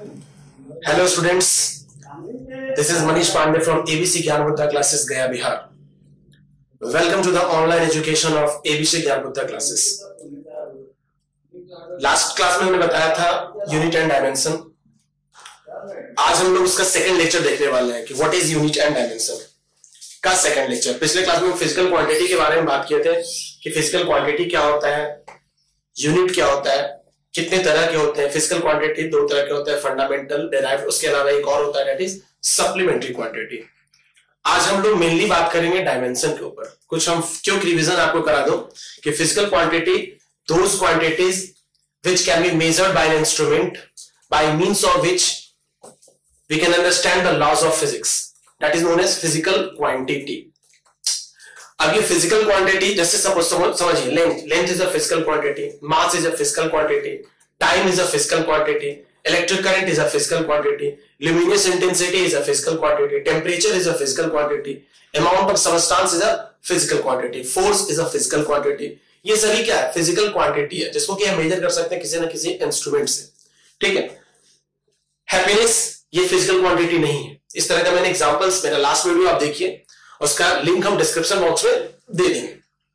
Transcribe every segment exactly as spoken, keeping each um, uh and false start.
Hello students, this is Manish Pandey from A B C Gyan Buddha Classes Gaya, Bihar. Welcome to the online education of A B C Gyan Buddha Classes. Last class में मैंने बताया था unit and dimension. आज हम लोग उसका second lecture देखने वाले हैं कि what is unit and dimension का सेकंड लेक्चर. पिछले क्लास में फिजिकल क्वांटिटी के बारे में बात किए थे कि फिजिकल क्वांटिटी क्या होता है, यूनिट क्या होता है, कितने तरह के होते हैं. फिजिकल क्वांटिटी दो तरह के होते हैं, फंडामेंटल, डेराइव्ड, उसके अलावा एक और होता है दैट इज सप्लीमेंट्री क्वांटिटी. आज हम लोग मेनली बात करेंगे डायमेंशन के ऊपर. कुछ हम क्यों रिवीजन आपको करा दो कि physical quantity those quantities which can be measured by an instrument by means of which we can understand the laws of physics, that is known as physical quantity. अब ये physical quantity जैसे suppose समझिए, length length is a physical quantity, mass is a physical quantity, time is a physical quantity, electric current is a physical quantity, luminous intensity is a physical quantity, temperature is a physical quantity, amount of substance is a physical quantity, force is a physical quantity. ये सभी क्या है? Physical quantity है जिसको कि हम major कर सकते हैं किसी ना किसी इंस्ट्रूमेंट से. ठीक है. हैप्पीनेस ये फिजिकल क्वांटिटी नहीं है. इस तरह का मैंने एग्जांपल्स, मेरा लास्ट वीडियो आप देखिए, उसका लिंक हम डिस्क्रिप्शन बॉक्स में दे देंगे,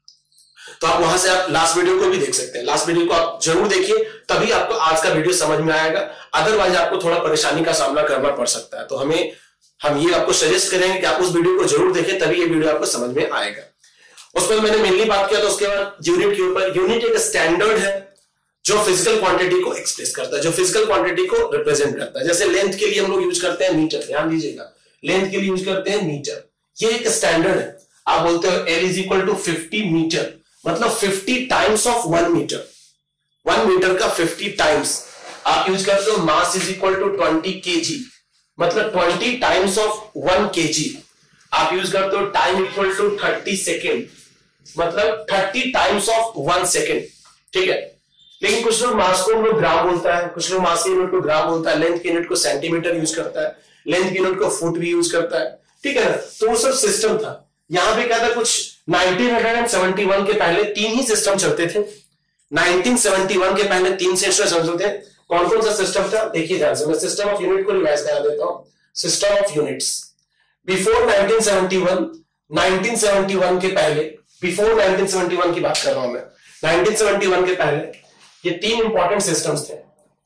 तो आप वहां से आप लास्ट वीडियो को भी देख सकते हैं. लास्ट वीडियो को आप जरूर देखिए, तभी आपको आज का वीडियो समझ में आएगा. अदरवाइज आपको थोड़ा परेशानी का सामना करना पड़ सकता है. तो हमें हम ये आपको सजेस्ट करेंगे कि आप उस वीडियो को जरूर देखें, तभी ये वीडियो आपको समझ में आएगा. उसमें मैंने मेनली बात किया. तो उसके बाद यूनिट के ऊपर. यूनिट एक स्टैंडर्ड है जो फिजिकल क्वांटिटी को एक्सप्रेस करता है, जो फिजिकल क्वांटिटी को रिप्रेजेंट करता है. जैसे लेंथ के लिए हम लोग यूज करते हैं मीटर. ध्यान दीजिएगा, लेंथ के लिए यूज करते हैं मीटर. ये एक स्टैंडर्ड है. आप बोलते हो L is equal to fifty metre, मतलब fifty times of one metre. One metre का फिफ्टी टाइम्स. आप यूज करते हो mass is equal to twenty KG, मतलब twenty times of one KG. आप यूज करते हो time equal to thirty second, मतलब thirty times of one second. ठीक है. लेकिन कुछ लोग मास को लोग ग्राम बोलता है, कुछ लोग मास की यूनिट को ग्राम बोलता है, लेंथ की यूनिट को सेंटीमीटर यूज करता है, लेंथ की यूनिट को फुट भी यूज करता है. ठीक है ना. तो वो सब सिस्टम था. यहां पे क्या था, कुछ नाइनटीन सेवेंटी वन के पहले तीन ही सिस्टम चलते थे. नाइनटीन सेवेंटी वन के पहले तीन सिस्टम चलते थे. कौन कौन सा सिस्टम था देखिए ध्यान से. मैं सिस्टम ऑफ यूनिट को रिवाइज करा देता हूं. System of units before nineteen seventy one, nineteen seventy one के पहले, बिफोर नाइनटीन सेवेंटी वन की बात कर रहा हूं मैं, नाइनटीन सेवेंटी वन के पहले ये तीन इंपॉर्टेंट सिस्टम्स थे.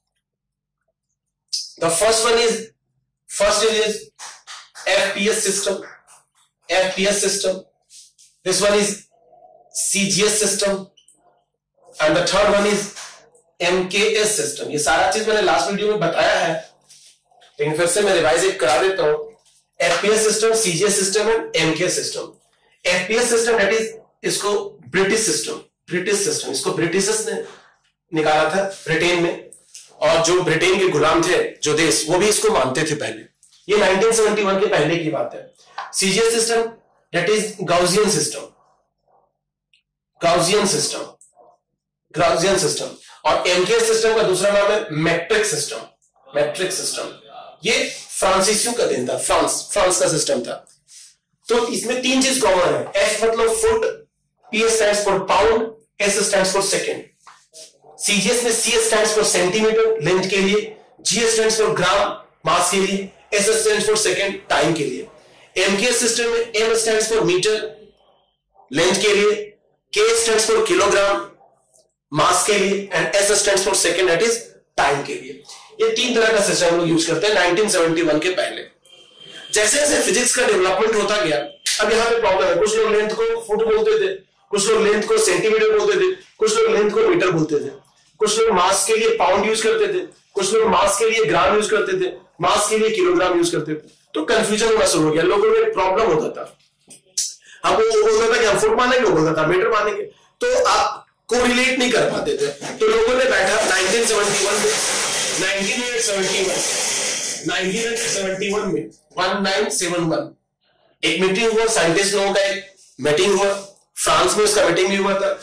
The first one is first is FPS system, FPS system. This one is CGS system and the third one is MKS system. ये सारा चीज मैंने लास्ट वीडियो में बताया है, लेकिन फिर से मैं रिवाइज करा देता हूं. FPS system, CGS system and MKS system. FPS system that is, इसको ब्रिटिश सिस्टम, ब्रिटिश सिस्टम, इसको ब्रिटिशर्स ने निकाला था ब्रिटेन में, और जो ब्रिटेन के गुलाम थे जो देश, वो भी इसको मानते थे पहले. ये नाइनटीन सेवेंटी वन के पहले की बात है. CGS system that is Gaussian system, Gaussian system, Gaussian system. और एमकेएस सिस्टम का दूसरा नाम है मैट्रिक सिस्टम, मैट्रिक सिस्टम. ये फ्रांसीसियों का दिन था, फ्रांस फ्रांस का सिस्टम था. तो इसमें तीन चीज कॉमन है. एफ मतलब foot, P stands for pound, S stands for second. CGS में C stands for centimetre length के लिए, G stands for gram mass के लिए, S stands for second time के लिए. एमकेएस सिस्टम में M stands for metre length के लिए, K stands for kilogram mass के लिए, and S stands for second that is time के लिए. ये तीन तरह का सिस्टम हम लोग यूज करते हैं नाइनटीन सेवेंटी वन के पहले. जैसे जैसे फिजिक्स का डेवलपमेंट होता गया, अब यहाँ पे प्रॉब्लम है. कुछ लोग लेंथ को फुट बोलते थे, कुछ लोग लेंथ को सेंटीमीटर बोलते थे, कुछ लोग लेंथ को मीटर बोलते थे, कुछ लोग मास के लिए पाउंड यूज करते थे, कुछ लोग मास के लिए ग्राम यूज करते थे, मास के लिए किलोग्राम यूज करते थे. तो कंफ्यूजन होना शुरू हो गया. लोगों में प्रॉब्लम होता था. अब वो बोलता था कि हम फुट मानेंगे, वो बोलता था मीटर मानेंगे, तो आप कोरिलेट नहीं कर पाते थे. तो लोगों ने बैठा नाइनटीन सेवेंटी वन में, nineteen seventy one nineteen seventy one में नाइनटीन सेवेंटी वन एक मीटिंग हुआ, साइंटिस्ट लोगों का एक मीटिंग हुआ, फ्रांस में उसका मीटिंग भी हुआ था,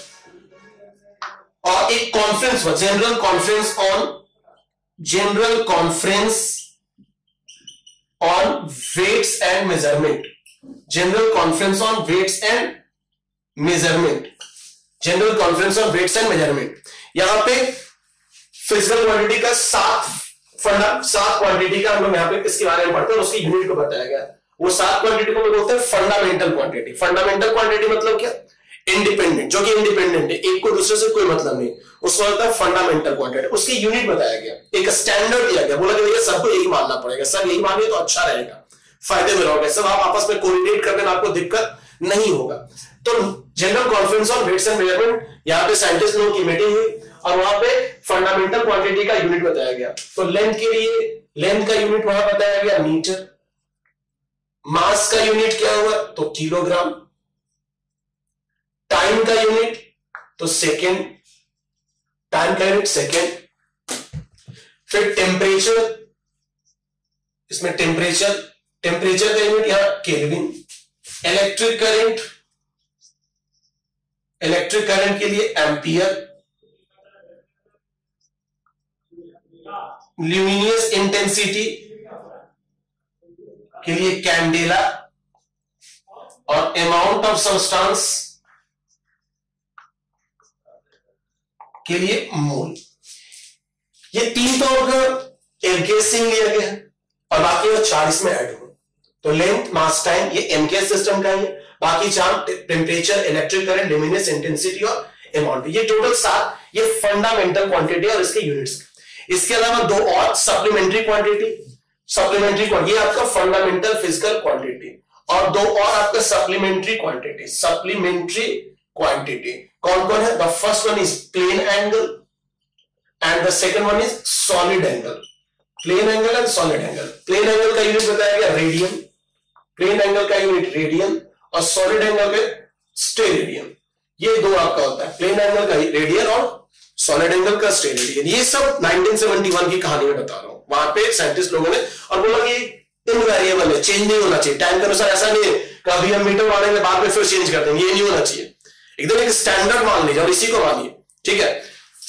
और एक कॉन्फ्रेंस हुआ, general conference on general conference on weights and measurement, general conference on weights and measurement, general conference on weights and measurement. यहां पे फिजिकल क्वांटिटी का सात फंडा सात क्वांटिटी का हम लोग यहाँ पे इसके बारे में पढ़ते हैं, उसकी यूनिट को बताया गया। वो सात क्वांटिटी को बोलते हैं फंडामेंटल क्वांटिटी। फंडामेंटल क्वांटिटी मतलब क्या? इंडिपेंडेंट, जो कि इंडिपेंडेंट है, एक को दूसरे से कोई मतलब नहीं, उसको होता है फंडामेंटल क्वांटिटी। उसकी यूनिट बताया गया, एक स्टैंडर्ड दिया गया, बोला कि भैया सबको यही मानना पड़ेगा, सब यही मानिए तो अच्छा रहेगा, फायदे में रहोगे, सब आप आपस में कोऑर्डिनेट करने में आपको दिक्कत नहीं होगा। तो general conference on weights and measurement, यहाँ पे साइंटिस्ट लोगों की मीटिंग हुई और वहां पे फंडामेंटल क्वांटिटी का यूनिट बताया गया। तो लेंथ के लिए लेंथ का यूनिट वहां बताया गया मीटर, मास का यूनिट क्या हुआ तो किलोग्राम, टाइम का यूनिट तो सेकेंड, टाइम का यूनिट सेकेंड, फिर टेम्परेचर, इसमें टेम्परेचर टेम्परेचर का यूनिट यहां kelvin, electric current electric current के लिए एम्पियर, ल्यूमिनियस इंटेंसिटी के लिए कैंडेला और अमाउंट ऑफ सब्सटेंस के लिए मोल। ये तीन तो एमकेएस लिया गया है और बाकी वो चार इसमें ऐड हो। तो लेंथ, मास, टाइम ये एमकेएस सिस्टम का है, बाकी चार temperature, electric current, luminous intensity और अमाउंट, ये टोटल सात ये फंडामेंटल क्वांटिटी और इसके यूनिट्स। इसके अलावा दो और सप्लीमेंट्री क्वांटिटी, सप्लीमेंट्री क्वांटिटी आपका फंडामेंटल फिजिकल क्वांटिटी और दो और आपका सप्लीमेंट्री क्वांटिटी। सप्लीमेंट्री क्वांटिटी कौन कौन है? The first one is plane angle and the second one is solid angle. Plane angle and solid angle. Plane angle का unit बताया गया रेडियन, प्लेन एंगल का यूनिट रेडियन और सॉलिड एंगल का steradian. ये दो आपका होता है, प्लेन एंगल का रेडियन और सॉलिड एंगल का स्टेरेडियन। ये सब नाइनटीन सेवेंटी वन की कहानी में बता रहा हूं। वहां पे साइंटिस्ट लोगों ने और बोला कि इनवेरिएबल है, चेंज नहीं होना चाहिए टाइम के अनुसार। ऐसा नहीं है कभी हम मीटर मानेंगे बाद में फिर चेंज कर देंगे, ये नहीं होना चाहिए, एकदम एक स्टैंडर्ड मान लीजिए और इसी को मानिए, ठीक है।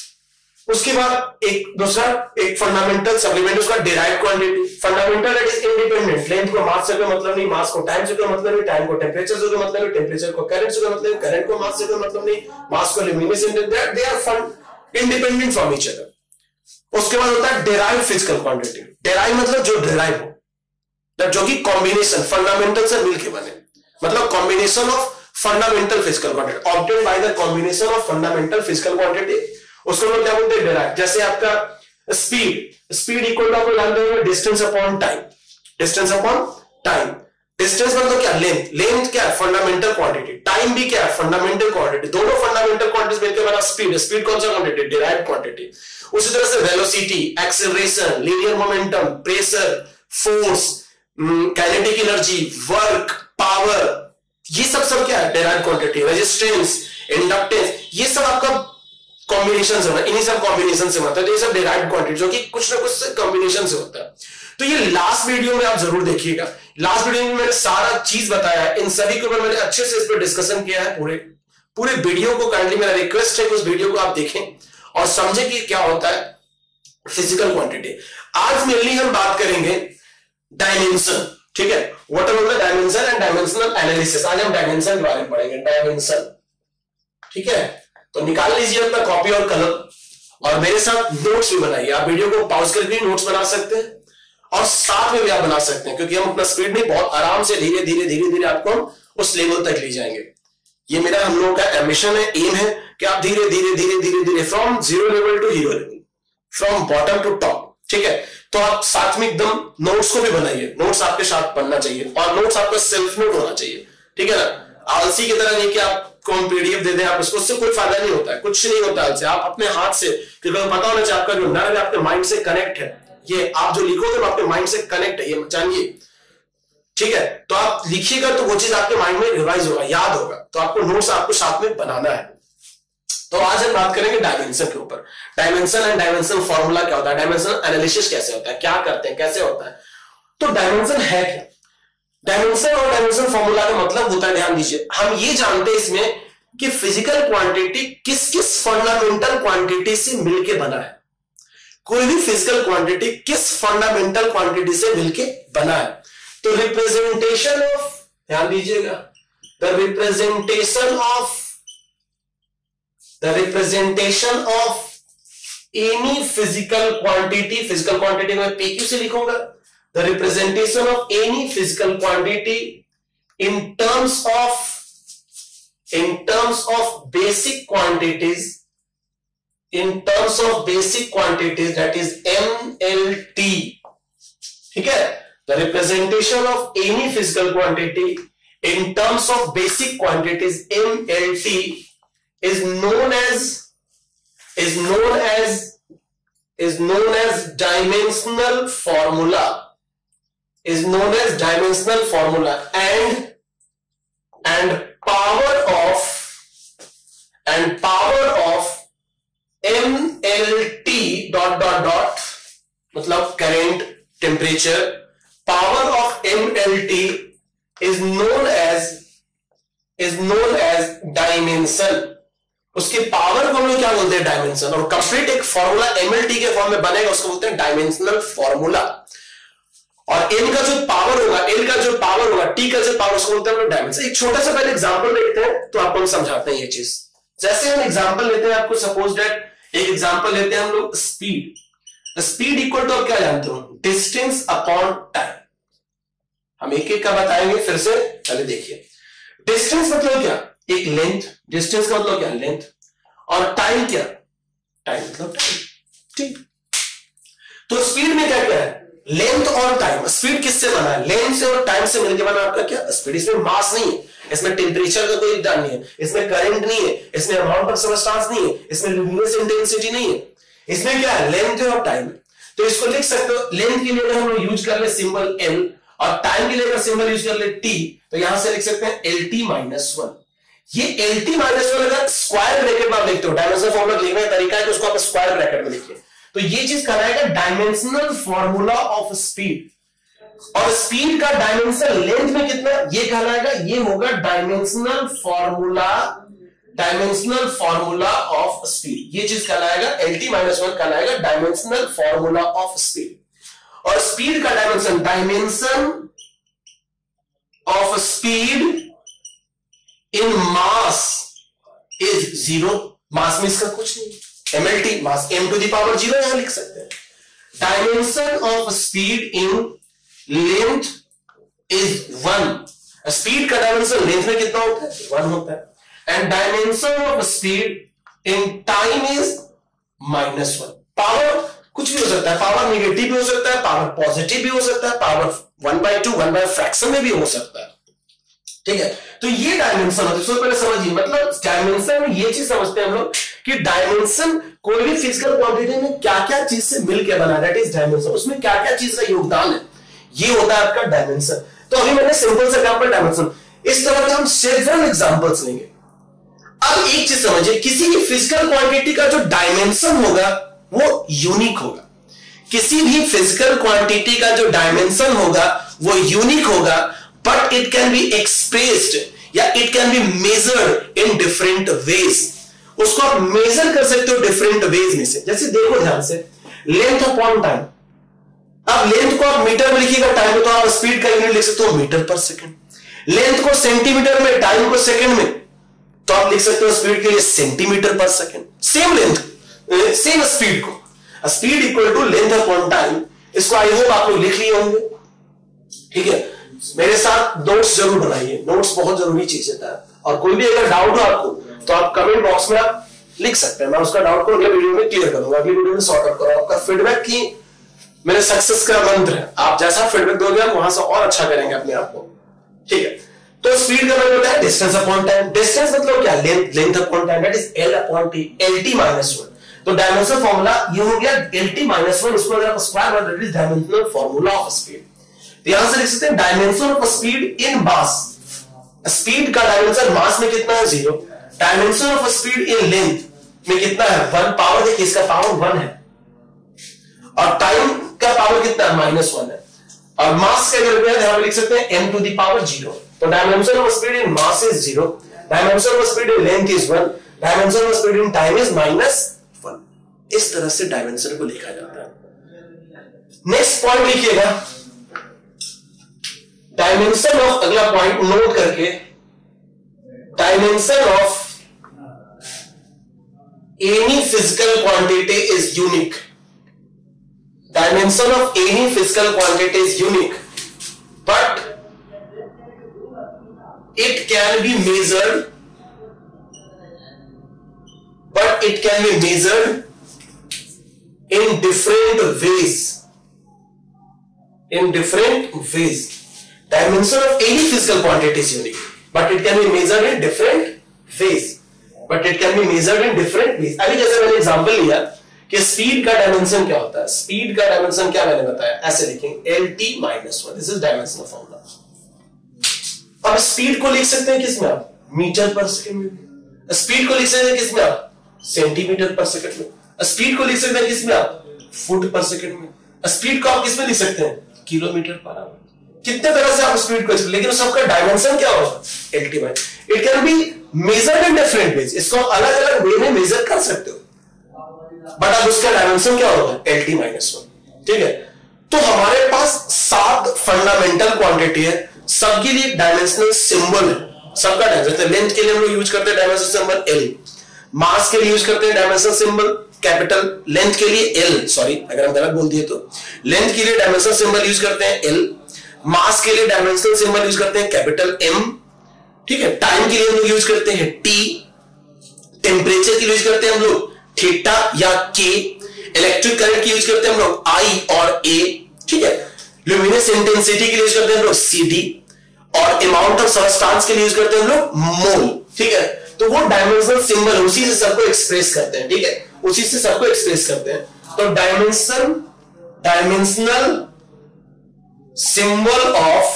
उसके बाद एक दूसरा एक फंडामेंटल सप्लीमेंट, उसका derived quantity. Fundamental it is independent, length को मास से कोई मतलब नहीं, मास को टाइम से कोई मतलब नहीं, टाइम को टेम्परेचर से कोई मतलब नहीं, टेम्परेचर को करंट से कोई मतलब नहीं, करंट को मास से कोई मतलब नहीं, मास को luminous intensity, they are independent from each other. उसके बाद होता है डिराइव्ड फिजिकल क्वांटिटी। डिराइव मतलब जो डिराइव हो, जो कि कॉम्बिनेशन फंडामेंटल से मिलके बने, मतलब combination of fundamental physical quantity obtained by the combination of fundamental physical quantity, उसको लोग क्या बोलते हैं? डिराइव। जैसे आपका स्पीड, स्पीड इक्वल टू आपको जानते हैं distance upon time, distance upon time. Distance मतलब क्या? लेंथ, लेंथ क्या है? Fundamental quantity. टाइम भी क्या है? Fundamental quantity. दोनों फंडामेंटल क्वांटिटीज मिलकर बना स्पीड। स्पीड कौन सा क्वांटिटी? Derived quantity. उसी तरह से velocity, acceleration, linear momentum, pressure, force, kinetic energy, work, power, ये सब सब क्या है? Derived quantity. रेजिस्टेंस, इंडक्टेंस, ये सब आपका कॉम्बिनेशन से होता है, इन्हीं सब कॉम्बिनेशन से होता है। तो ये सब डिराइव्ड क्वांटिटी जो कि कुछ ना कुछ कॉम्बिनेशन से होता है। तो ये लास्ट वीडियो में आप जरूर देखिएगा। लास्ट वीडियो में मैंने सारा चीज बताया है, इन सभी के ऊपर मैंने अच्छे से इस पर डिस्कशन किया है। पूरे पूरे वीडियो को काइंडली मेरा रिक्वेस्ट है कि उस वीडियो को आप देखें और समझे कि क्या होता है फिजिकल क्वांटिटी। आज मेनली हम बात करेंगे डायमेंशन, ठीक है। What are the dimension and dimensional analysis. आज हम डायमेंशन के बारे में पढ़ेंगे, डायमेंशन, ठीक है। तो निकाल लीजिए अपना कॉपी और कलम और मेरे साथ नोट्स भी बनाइए। आप वीडियो को पॉज करके भी नोट्स बना सकते हैं और साथ में भी आप बना सकते हैं, क्योंकि हम अपना स्पीड में बहुत आराम से धीरे धीरे धीरे धीरे आपको उस लेवल तक ले जाएंगे। ये मेरा हम लोगों का एम्बिशन है, एम है कि आप धीरे धीरे धीरे धीरे धीरे from zero level to hero level, from bottom to top, ठीक है। तो आप साथ में एकदम नोट्स को भी बनाइए, नोट्स आपके साथ बनना चाहिए और नोट्स आपका सेल्फ नोट होना चाहिए, ठीक है ना। आलसी की तरह नहीं कि आप कौन पीडीएफ दे दें आप उसको, उससे कोई फायदा नहीं होता है, कुछ नहीं होता है। आप अपने हाथ से, क्योंकि पता होना चाहिए आपका जो नर्व है आपके माइंड से कनेक्ट है, ये आप जो लिखोगे वो आपके माइंड से कनेक्ट है, ये जानिए, ठीक है। तो आप लिखिएगा तो वो चीज आपके माइंड में रिवाइज होगा, याद होगा। तो आपको नोट्स आपको साथ में बनाना है। तो आज हम बात करेंगे डायमेंशन के ऊपर। डायमेंशन एंड डायमेंशन फॉर्मूला क्या होता है, डायमेंशन एनालिसिस कैसे होता है, क्या करते हैं, कैसे होता है। तो डायमेंशन है क्या? डायमेंशन और डायमेंशन फॉर्मूला का मतलब होता है, ध्यान दीजिए, हम ये जानते हैं इसमें कि फिजिकल क्वांटिटी किस किस फंडामेंटल क्वांटिटी से मिलके बना है। कोई भी फिजिकल क्वांटिटी किस फंडामेंटल क्वांटिटी से मिलके बना है। तो रिप्रेजेंटेशन ऑफ, ध्यान दीजिएगा, the representation of the representation of any physical quantity, physical quantity में पी क्यू से लिखूंगा, the representation of any physical quantity in terms of in terms of basic quantities, in terms of basic quantities, that is M L T. ठीक है, the representation of any physical quantity in terms of basic quantities M L T is known as is known as is known as dimensional formula, is known as dimensional formula and and power of and power of M L T dot dot dot मतलब current, temperature, power of M L T is known as is known as dimension. उसके power को हम लोग क्या बोलते हैं? Dimension. और complete एक फॉर्मूला M L T के फॉर्म में बनेगा, उसको बोलते हैं डायमेंशनल फॉर्मूला. और n का जो पावर होगा, l का जो पावर होगा, t का जो पावर, उसको बोलते हैं डायमेंशन. एक छोटा सा पहले एग्जांपल देखते हैं तो आपको समझाते हैं ये चीज. जैसे हम एग्जांपल लेते हैं, आपको सपोज दैट एक एग्जांपल लेते हैं हम लोग स्पीड. स्पीड इक्वल टू आप क्या जानते हो? Distance upon time. हम एक एक का बताएंगे फिर से, पहले देखिए. डिस्टेंस मतलब क्या? एक लेंथ. डिस्टेंस का मतलब क्या? लेंथ. और टाइम क्या? टाइम मतलब टाइम. ठीक. तो स्पीड में क्या क्या है? लेंथ और टाइम. स्पीड किससे बना है? लेंथ से और टाइम से मिलकर बना आपका क्या? स्पीड. इसमें मास नहीं है, इसमें टेम्परेचर का कोई योगदान नहीं है, इसमें करंट नहीं है, इसमें अमाउंट ऑफ सबस्टेंस नहीं है, इसमें ल्यूमिनस इंटेंसिटी नहीं है. इसमें क्या है? लेंथ और टाइम. तो इसको लिख सकते हो. लेंथ के लिए हम लोग यूज कर ले सिंबल एल, और टाइम के लिए अगर सिंबल यूज कर ले टी, तो यहां से लिख सकते हैं एल टी माइनस वन. ये एल टी माइनस वन अगर स्क्वायर ब्रैकेट में आप लिखते हो, डायमेंशनल फॉर्मूला लिखने का तरीका है कि उसको आप स्क्वायर ब्रैकेट में लिखिए, तो ये चीज कहलाएगा डायमेंशनल फॉर्मूला ऑफ स्पीड. और स्पीड का डायमेंशन लेंथ में कितना, ये कहलाएगा, ये होगा dimensional formula, dimensional formula of speed. ये चीज कहलाएगा एल टी माइनस वन कहलाएगा डायमेंशनल फॉर्मूला ऑफ स्पीड. और स्पीड का dimension, dimension of speed in mass is zero. Mass में इसका कुछ नहीं, M L T mass m to the power zero यहां लिख सकते हैं. Dimension of speed in length is one. Speed का डायमेंशन लेंथ में कितना होता है? वन होता है. And dimension of speed in time is minus one. Power कुछ भी हो सकता है, पावर नेगेटिव भी हो सकता है, पावर पॉजिटिव भी हो सकता है, power one by two one by fraction में भी हो सकता है. ठीक है, तो ये डायमेंशन होता है. इसको पहले समझिए, मतलब डायमेंशन में ये चीज समझते हैं हम लोग कि डायमेंशन कोई भी फिजिकल क्वांटिटी में क्या क्या चीज से मिलकर बना, दैट इज डायमेंशन. उसमें क्या क्या चीज का योगदान है, ये होता है आपका डायमेंशन. तो अभी मैंने सिंपल सा एग्जांपल डायमेंशन, इस तरह के हम सेवरल एग्जांपल्स लेंगे. अब एक चीज समझिए, किसी भी फिजिकल क्वांटिटी का जो डायमेंशन होगा वो यूनिक होगा. किसी भी फिजिकल क्वांटिटी का जो डायमेंशन होगा वो यूनिक होगा, but it can be expressed या it can be measured in different ways. उसको आप मेजर कर सकते हो डिफरेंट वेज में से. जैसे देखो ध्यान से, लेंथ अपॉन टाइम. अब लेंथ को आप मीटर में लिखिएगा, टाइम को तो आप स्पीड का यूनिट लिख सकते हो मीटर पर सेकंड. लेंथ को सेंटीमीटर में, टाइम को सेकंड में, तो आप लिख सकते हो स्पीड के लिए सेंटीमीटर पर second. Same length, same speed को, speed equal to length upon time. इसको आई होप आप लोग लिख लिए होंगे. ठीक है, मेरे साथ नोट्स जरूर बनाइए, नोट्स बहुत जरूरी चीज है. और कोई भी अगर डाउट हो आपको तो आप कमेंट बॉक्स में आप लिख सकते हैं, मैं उसका डाउट को अगले वीडियो में क्लियर करूंगा, अगले वीडियो में सॉर्ट आउट करूंगा. आपका फीडबैक की मेरे सक्सेस का मंत्र है. आप जैसा फीडबैक दोगे हम वहां से और अच्छा करेंगे अपने आप को. ठीक है, तो स्पीड का मतलब होता है डिस्टेंस अपॉन टाइम. डिस्टेंस मतलब क्या? Length. Length upon time, that is L upon T, L T minus one. तो डायमेंशन फॉर्मूला ये हो गया एल टी माइनस वन. उसको अगर आप स्क्वायर कर that is dimensional formula of speed. तो यहां से लिख सकते हैं dimension of speed in mass. Speed का डायमेंशन मास में कितना है? Zero. Dimension of speed in length में कितना है? वन. पावर देखिए, इसका पावर वन है, और टाइम का पावर कितना है? माइनस वन है. और मास के अगर यहां पे लिख सकते हैं M to the power zero. तो dimension of speed in mass is zero, dimension of speed in length is one, dimension of speed in time is minus one. इस तरह से डायमेंशन को लिखा जाता है. नेक्स्ट पॉइंट लिखिएगा, डायमेंशन ऑफ, अगला पॉइंट नोट करके, dimension of any physical quantity is unique. Dimension of any physical quantity is unique, but it can be measured, but it can be measured in different ways. In different ways. Dimension of any physical quantity is unique, but it can be measured in different ways. But it can be measured in different ways. अभी जैसे मैंने example लिया कि speed का dimension क्या होता है, speed का डायमेंशन क्या मैंने बताया, ऐसे लिखेंगे L T minus one, this is dimension formula. अब स्पीड को लिख सकते हैं किसमें आप, मीटर पर सेकंड में। स्पीड को लिख सकते हैं किसमें आप, सेंटीमीटर पर सेकंड में। स्पीड को लिख सकते हैं किसमें आप, फुट पर सेकंड में। स्पीड को आप किसमें लिख सकते हैं, किलोमीटर पर आवर। कितने तरह से आप स्पीड को, लेकिन सबका डायमेंशन क्या होगा, L T minus. It can be measured in different ways, इसको अलग अलग वे में मेजर कर सकते हो, बट अब उसका डायमेंशन क्या होगा, एल टी माइनस वन। ठीक है, तो हमारे पास सात फंडामेंटल क्वांटिटी है, सबके लिए डायमेंशनल सिंबल है, सबका डायमेंशन। लेंथ के लिए हम लोग यूज करते हैं डायमेंशन सिंबल एल, मास के लिए यूज करते हैं डायमेंशन सिंबल कैपिटल, लेंथ के लिए एल, सॉरी अगर हम गलत बोल दिए तो, लेंथ के लिए डायमेंशन सिंबल यूज करते हैं एल, मास के लिए डायमेंशनल सिंबल यूज करते हैं कैपिटल एम। ठीक है, टाइम के लिए हम लोग यूज करते हैं टी, टेम्परेचर के लिए यूज करते हैं हम लोग थीटा या के, इलेक्ट्रिक करंट की यूज करते हैं हम लोग आई और ए। ठीक है, ल्यूमिनस इंटेंसिटी के लिए यूज करते हैं हम लोग सी डी, और अमाउंट ऑफ सबस्टेंस के लिए यूज करते हैं हम लोग मोल। ठीक है, तो वो डायमेंशनल सिंबल उसी से सबको एक्सप्रेस करते हैं। ठीक है, उसी से सबको एक्सप्रेस करते हैं। तो dimension, dimensional symbol of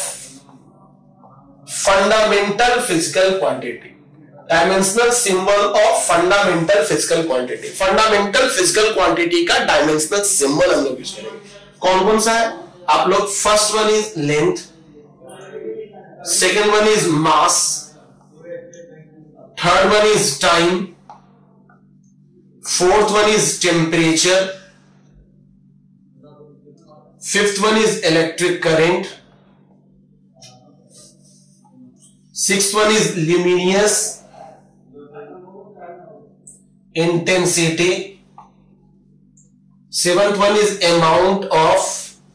fundamental physical quantity, dimensional symbol of fundamental physical quantity. Fundamental physical quantity का डायमेंशनल सिंबल हम लोग यूज करेंगे। कौन कौन सा है आप लोग, first one is length, second one is mass, third one is time, fourth one is temperature, fifth one is electric current, sixth one is luminous intensity, seventh one is amount of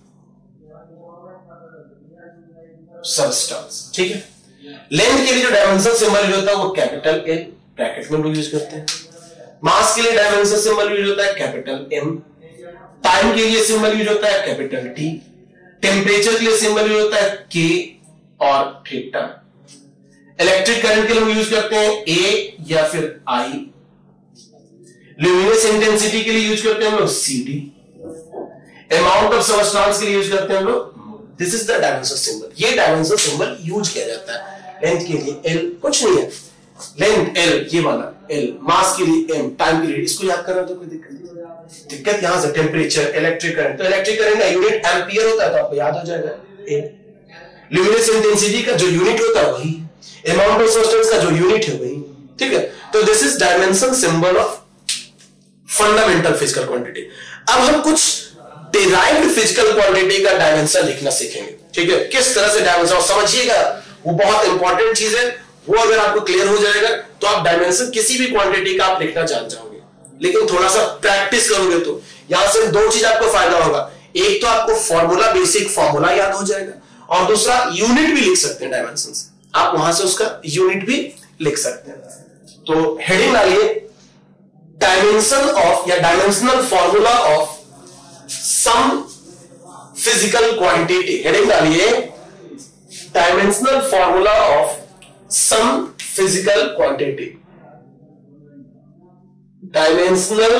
substance. ठीक है, length के लिए जो dimension symbol use होता है वो capital L, bracket में लोग यूज करते हैं। मास के लिए डायमेंशन सिंबल यूज होता है कैपिटल एम, टाइम के लिए सिंबल यूज होता है कैपिटल टी, टेम्परेचर के लिए सिंबल यूज होता है के और थीटा, इलेक्ट्रिक करंट के लिए हम यूज करते हैं ए या फिर आई, ल्यूमिनस इंटेंसिटी के लिए यूज करते हैं हम लोग C D, amount of substance के लिए यूज करते हैं हम लोग, this is the dimension symbol. ये डायमेंशन सिंबल यूज किया जाता है। लेंथ के लिए एल, कुछ नहीं है, लेंथ एल, ये वाला एल, मास के लिए एम, टाइम के लिए, इसको याद करना तो कोई दिक्कत नहीं। दिक्कत यहां से टेम्परेचर, इलेक्ट्रिक करंट, तो इलेक्ट्रिक करंट का यूनिट एम्पियर होता है, तो आपको याद हो जाएगा ए। ल्यूमिनस इंटेंसिटी का जो यूनिट होता है वही, अमाउंट ऑफ सब्सटेंस का जो यूनिट है वही। ठीक है, तो this is dimension symbol of fundamental physical quantity. अब हम कुछ डिराइव्ड फिजिकल क्वांटिटी का डायमेंशन लिखना सीखेंगे। ठीक है, किस तरह से डायमेंशन, और समझिएगा वो बहुत इंपॉर्टेंट चीज है, वो अगर आपको क्लियर हो जाएगा तो आप डायमेंशन किसी भी क्वांटिटी का आप लिखना जान जाओगे। लेकिन थोड़ा सा प्रैक्टिस करोगे तो यहां से दो चीज आपको फायदा होगा, एक तो आपको फॉर्मूला, बेसिक फॉर्मूला याद हो जाएगा, और दूसरा यूनिट भी लिख सकते हैं डायमेंशन से, आप वहां से उसका यूनिट भी लिख सकते हैं। तो हेडिंग डालिए डायमेंशन ऑफ या dimensional formula of some physical quantity. Heading डालिए dimensional formula of some physical quantity. Dimensional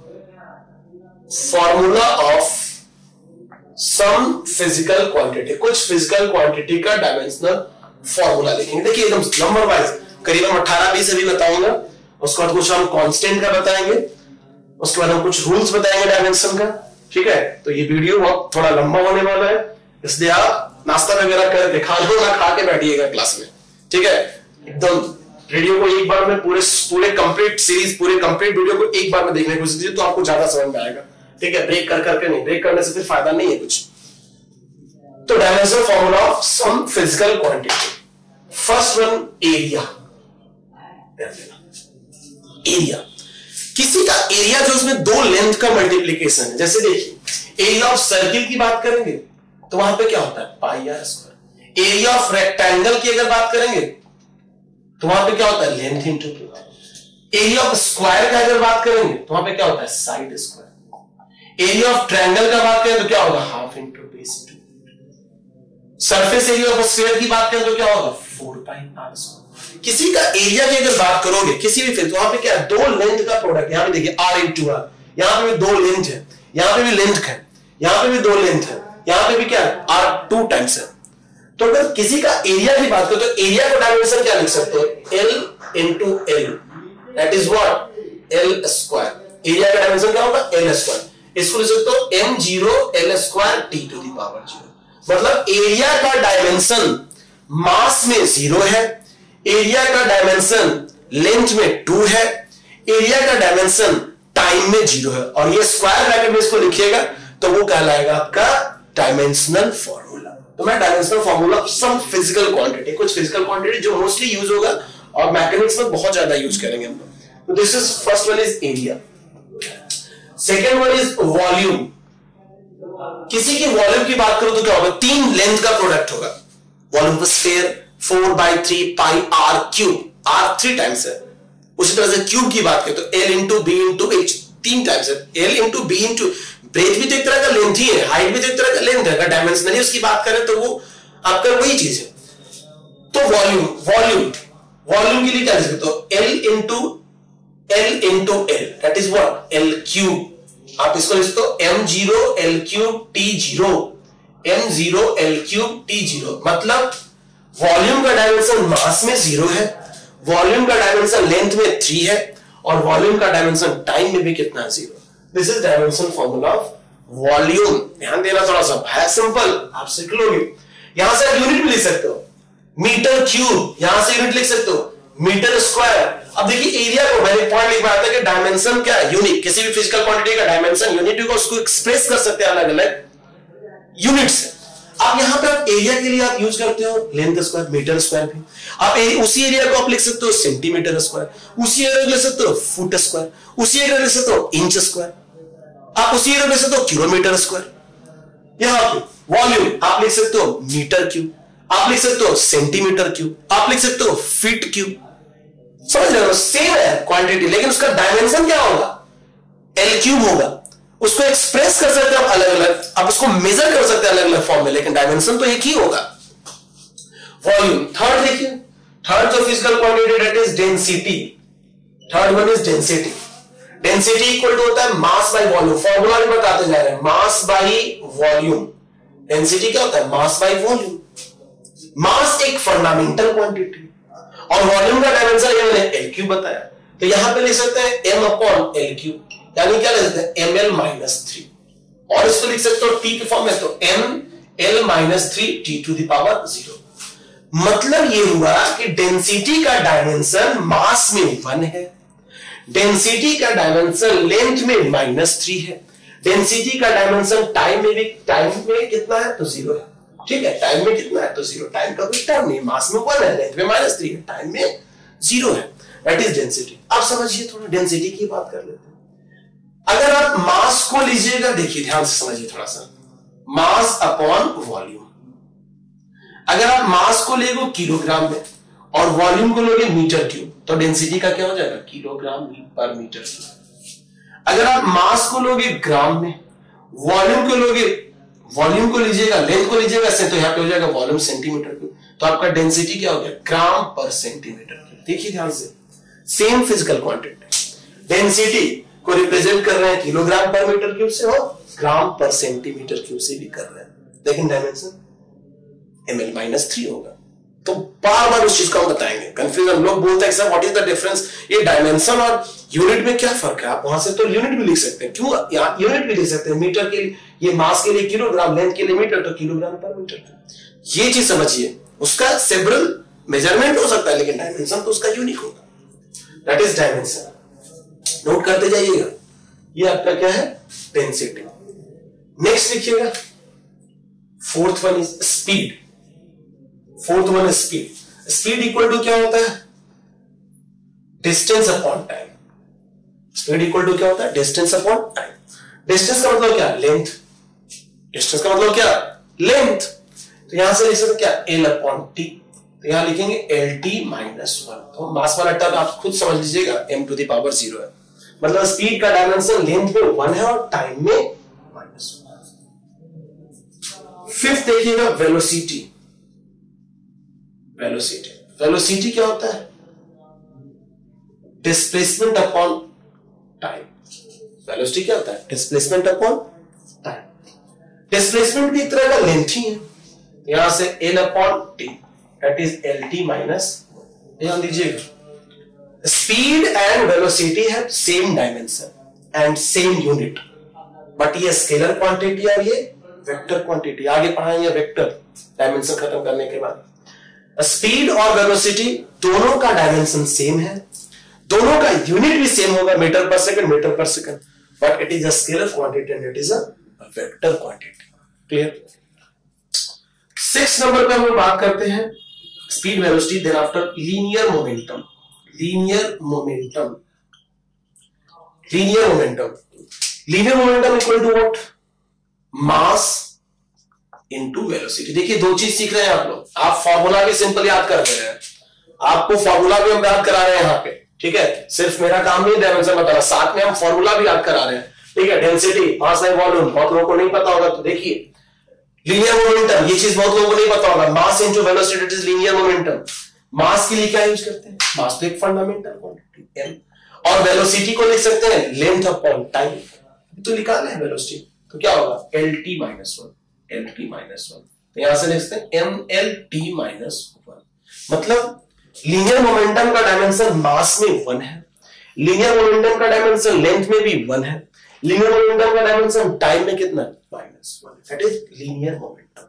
formula of some physical quantity, कुछ फिजिकल क्वांटिटी का डायमेंशनल फॉर्मूला लिखेंगे। देखिए एकदम नंबर वाइज करीबन अठारह बीस अभी बताऊंगा, उसके बाद कुछ हम कांस्टेंट का बताएंगे, उसके बाद हम कुछ रूल्स बताएंगे डायमेंशन का। ठीक है, तो ये वीडियो बहुत थोड़ा लंबा होने वाला है, इसलिए आप नाश्ता वगैरह करके खा लो ना, खा के बैठिएगा क्लास में। ठीक है, एकदम वीडियो को एक बार में पूरे पूरे कंप्लीट सीरीज, पूरे कंप्लीट वीडियो को एक बार में देखने की कोशिश कीजिए, तो आपको ज्यादा समझ में आएगा। ठीक है, ब्रेक कर करके नहीं, ब्रेक करने से फिर फायदा नहीं है कुछ। तो dimensional formula of some physical quantity. First one area, area किसी का एरिया जो उसमें दो लेंथ का मल्टीप्लीकेशन है, जैसे देखिए एरिया ऑफ सर्किल की बात करेंगे तो वहां पे क्या होता है pi R square. Area of rectangle की अगर बात करेंगे तो वहां पे क्या होता है length into breadth. Area of square का अगर बात करेंगे तो वहां पे क्या होता है side square. Area of triangle का बात करें तो क्या होगा half into base into. Surface area of sphere की बात करें तो क्या होगा फोर पाई आर स्क्वायर। किसी का एरिया की अगर बात करोगे किसी भी फील्ड, तो वहां पे क्या है दो लेंथ का प्रोडक्ट। यहां पे देखिए आर इंटू आर, यहां पे भी दो लेंथ है, यहां पे भी लेंथ है, यहां पे भी दो लेंथ है, यहां पे भी क्या है आर टू टाइम्स है। तो अगर किसी का एरिया की बात करो तो एरिया का डायमेंशन क्या लिख सकते हो L into L, that is what L square. Area का डायमेंशन क्या होगा एल स्क्वायर। इसको लिख सकते हो M zero L square T to the power zero. मतलब एरिया का डायमेंशन मास में जीरो है, एरिया का डायमेंशन लेंथ में टू है, एरिया का डायमेंशन टाइम में जीरो है। और ये स्क्वायर ब्रैकेट में इसको लिखिएगा तो वो कहलाएगा आपका डायमेंशनल फॉर्मूला। तो मैं dimensional formula some physical quantity, कुछ फिजिकल क्वांटिटी जो मोस्टली यूज होगा और मैकेनिक्स में बहुत ज्यादा यूज करेंगे हम लोग। तो this is first one is area. Second one is volume. किसी की वॉल्यूम की बात करो तो क्या होगा तीन लेंथ का प्रोडक्ट होगा। Volume of sphere four by three pi R cube, R three times है। उसी तरह से क्यूब की बात करें तो L into B into H तीन टाइम्स है। L into B into breadth भी तो एक तरह का लेंथ ही है, हाइट भी तो एक तरह का लेंथ है। अगर डायमेंशनली उसकी बात करें तो वो आपका वही चीज है। तो वॉल्यूम वॉल्यूम वॉल्यूम के लिए क्या लिख सकते हो L into L into L, that is what L cube. आप इसको लिख सकते हो M zero L cube T zero, M zero L cube T zero. मतलब वॉल्यूम का डायमेंशन मास में जीरो है, वॉल्यूम का डायमेंशन लेंथ में थ्री है और वॉल्यूम का डायमेंशन टाइम में भी कितना है zero. This is dimension formula of volume. ध्यान देना थोड़ा सा है सिंपल, आप सीख लोगे। यहां से आप यूनिट भी लिख सकते हो मीटर क्यूब, यहां से यूनिट लिख सकते हो मीटर स्क्वायर। अब देखिए एरिया को मैंने पॉइंट लिख पाया था कि डायमेंशन क्या है यूनिट। किसी भी फिजिकल क्वांटिटी का डायमेंशन यूनिट को उसको एक्सप्रेस कर सकते हैं अलग अलग यूनिट से। आप यहां पे आप एरिया के लिए आप यूज करते हो लेंथ स्क्वायर, मीटर स्क्वायर भी। आप उसी एरिया को आप लिख सकते हो सेंटीमीटर स्क्वायर, उसी एरिया को लिख सकते हो फुट स्क्वायर, उसी एरिया को लिख सकते हो इंच स्क्वायर, आप उसी एरिया को लिख सकते हो किलोमीटर स्क्वायर। यहां पे वॉल्यूम आप लिख सकते हो मीटर क्यूब, आप लिख सकते हो सेंटीमीटर क्यूब, आप लिख सकते हो फीट क्यूब। समझ रहे हो सेम है क्वांटिटी, लेकिन उसका डायमेंशन क्या होगा एल क्यूब होगा। उसको एक्सप्रेस कर सकते हैं अलग अलग, आप उसको मेजर कर सकते हैं अलग अलग फॉर्म में, लेकिन डायमेंशन तो एक ही होगा वॉल्यूम। थर्ड देखिए, थर्ड जो physical quantity that is density. Third one is density. Density equal to होता है मास बाय वॉल्यूम। फॉर्मूला भी बताते जा रहे हैं मास बाय वॉल्यूम। डेंसिटी क्या होता है मास बाय वॉल्यूम। मास एक फंडामेंटल क्वांटिटी और वॉल्यूम का डायमेंशन ये मैंने एल क्यूब बताया, तो यहां पे लिख सकते हैं एम अपॉन एल क्यूब, यानी क्या लिख सकते हैं एम एल माइनस थ्री। और इसको लिख सकते हो टी के फॉर्म में तो M L minus three T to the power zero. मतलब ये हुआ कि डेंसिटी का डायमेंशन मास में वन है, डेंसिटी का डायमेंशन लेंथ में माइनस थ्री है, डेंसिटी का डायमेंशन टाइम में भी टाइम में कितना है तो जीरो है। ठीक है, टाइम में कितना है तो जीरो, टाइम का कोई टर्म नहीं, मास में वन है, लेंथ में माइनस थ्री है, टाइम में जीरो है, दैट इज डेंसिटी। आप समझिए थोड़ा डेंसिटी की बात कर लेते हैं। अगर आप मास को लीजिएगा, देखिए ध्यान से समझिए थोड़ा सा, मास अपॉन वॉल्यूम। अगर आप मास को लेगो किलोग्राम में और वॉल्यूम को लोगे मीटर क्यूब, तो डेंसिटी का क्या हो जाएगा किलोग्राम पर मीटर क्यूब। अगर आप मास को लोगे ग्राम में, वॉल्यूम को लोगे, वॉल्यूम को लीजिएगा, लेंथ को लीजिएगा से, तो यहां पे हो जाएगा वॉल्यूम सेंटीमीटर क्यूब, तो आपका डेंसिटी क्या हो गया ग्राम पर सेंटीमीटर क्यूब। देखिए ध्यान से, सेम फिजिकल क्वांटिटी, डेंसिटी को रिप्रेजेंट कर रहे हैं किलोग्राम पर मीटर क्यूब से और ग्राम पर सेंटीमीटर क्यूब से भी कर रहे हैं, लेकिन dimension M L minus three होगा। तो बार बार उस चीज को हम बताएंगे, कंफ्यूजन लोग बोलते हैं sir what is the difference, ये डायमेंशन और यूनिट में क्या फर्क है। आप वहां से तो यूनिट भी लिख सकते हैं, क्यों यहाँ यूनिट भी लिख सकते हैं, मीटर के लिए ये मास के लिए किलोग्राम, लेंथ के लिए मीटर, तो किलोग्राम पर मीटर। ये चीज समझिए, उसका सेवरल मेजरमेंट हो सकता है लेकिन डायमेंशन तो उसका यूनिक होगा, दैट इज डायमेंशन। नोट करते जाइएगा, ये आपका क्या है डेंसिटी। नेक्स्ट लिखिएगा, fourth one is speed. Fourth one is speed. Speed equal to क्या होता है distance upon time. Speed equal to क्या होता है, डिस्टेंस अपॉन टाइम। डिस्टेंस का मतलब क्या, लेंथ। डिस्टेंस का मतलब क्या, लेंथ। तो यहां से लिख सकते क्या, एल अपॉन टी। तो यहां लिखेंगे एल टी माइनस वन। तो मास वाला टर्म आप खुद समझ लीजिएगा, M to the power zero है, मतलब स्पीड का डायमेंशन लेंथ में वन है और टाइम में माइनस वन। फिफ्थ देखिएगा वेलोसिटी। वेलोसिटी वेलोसिटी क्या होता है, डिस्प्लेसमेंट अपॉन टाइम। वेलोसिटी क्या होता है, डिस्प्लेसमेंट अपॉन टाइम। डिस्प्लेसमेंट भी एक तरह का लेंथ ही है। यहां से L upon T that is L T minus, ध्यान दीजिएगा speed and velocity have same dimension and same unit, but ये स्केलर क्वांटिटी और ये वेक्टर क्वांटिटी। आगे पढ़ाएंगे वेक्टर डायमेंशन खत्म करने के बाद। स्पीड और वेलोसिटी दोनों का डायमेंशन सेम है, दोनों का यूनिट भी सेम होगा, मीटर पर सेकंड मीटर पर second, but it is a scalar quantity and it is a vector quantity. Clear. Six number पे हम बात करते हैं speed velocity, then after linear momentum. Linear momentum linear momentum linear momentum equal to what, mass into velocity. देखिए दो चीज सीख रहे हैं आप लोग, आप फॉर्मूला भी सिंपल याद कर रहे हैं, आपको फॉर्मूला भी हम याद करा रहे हैं यहाँ पे, ठीक है। सिर्फ मेरा काम नहीं डायमेंशन बताना, साथ में हम फॉर्मूला भी याद करा रहे हैं, ठीक है। डेंसिटी, मास बाय वॉल्यूम, बहुत लोगों को नहीं पता होगा, तो देखिए लीनियर मोमेंटम, ये चीज बहुत लोगों को नहीं पता होगा, mass into velocity it is linear momentum. Mass के लिए क्या यूज करते हैं, मास तो एक फंडामेंटल क्वांटिटी एम, और वेलोसिटी को लिख सकते हैं लेंथ अपॉन टाइम। तो निकाले हैं वेलोसिटी, तो क्या होगा L T minus one, L T minus one. तो यहां से लिखते हैं M L T minus one. मतलब लीनियर मोमेंटम का डायमेंशन मास में वन है, लीनियर मोमेंटम का डायमेंशन लेंथ में भी वन है, लीनियर मोमेंटम का डायमेंशन टाइम में कितना, minus one. That is linear momentum.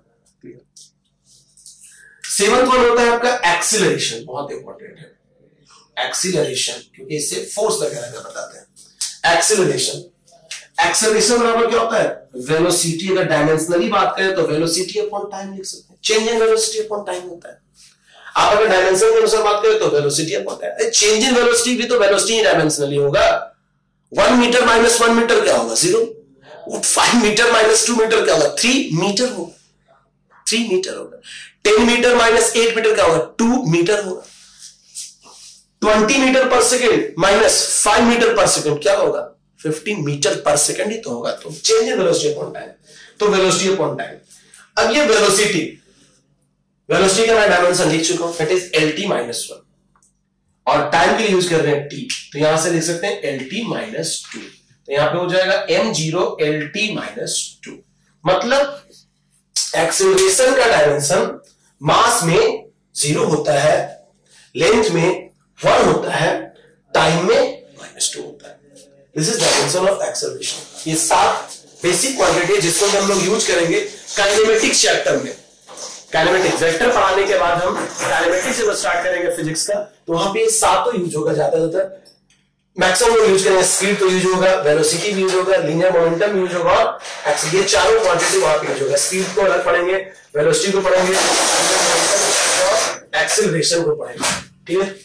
Seventh one होता है आपका एक्सीलरेशन, बहुत इंपॉर्टेंट है एक्सीलरेशन, क्योंकि इससे फोर्स वगैरह का बताते हैं। एक्सीलरेशन एक्सेलरेशन बराबर क्या होता है, वेलोसिटी। अगर डायमेंशनली बात करें तो वेलोसिटी अपॉन टाइम लिख सकते हैं, change in velocity upon time होता है। आप अगर डायमेंशन के अनुसार बात करें तो velocity upon time. Change in velocity भी तो वेलोसिटी डायमेंशनली होगा। One metre minus one metre क्या होगा, zero. Five metre minus two metre क्या होगा, थ्री मीटर होगा, थ्री मीटर होगा। Ten metre minus eight metre क्या होगा, टू मीटर होगा। Twenty metre per second minus five metre per second क्या होगा, फिफ्टीन मीटर पर सेकंड ही तो होगा। तो change in velocity upon time, तो वेलोसिटी अपॉन टाइम। अब ये वेलोसिटी वेलोसिटी का मैं डायमेंशन लिख चुका हूं, that is L T minus one, और टाइम के लिए यूज कर रहे हैं टी, तो यहां से लिख सकते हैं एल टी माइनस टू। तो यहां पे हो जाएगा M zero L T minus two. मतलब एक्सेलरेशन का डायमेंशन मास में जीरो होता है, लेंथ में वन होता है, टाइम में माइनस टू होता है। This is dimension of acceleration. ये सात बेसिक क्वांटिटी जिसको हम लोग यूज करेंगे काइनेमेटिक्स चैप्टर में। काइनेमेटिक्स वेक्टर पढ़ाने के बाद हम काइनेमेटिक्स से स्टार्ट करेंगे फिजिक्स का, तो वहां पे सातों यूज होगा, ज्यादा ज्यादा मैक्सिमम लोग यूज करेंगे। स्पीड तो यूज होगा, वेलोसिटी भी यूज होगा, लीनियर मोमेंटम यूज होगा, और ये चारों क्वांटिटी वहां पे यूज होगा। स्पीड को अलग पढ़ेंगे, वेलोसिटी को पढ़ेंगे, और एक्सेलरेशन को पढ़ेंगे, ठीक है।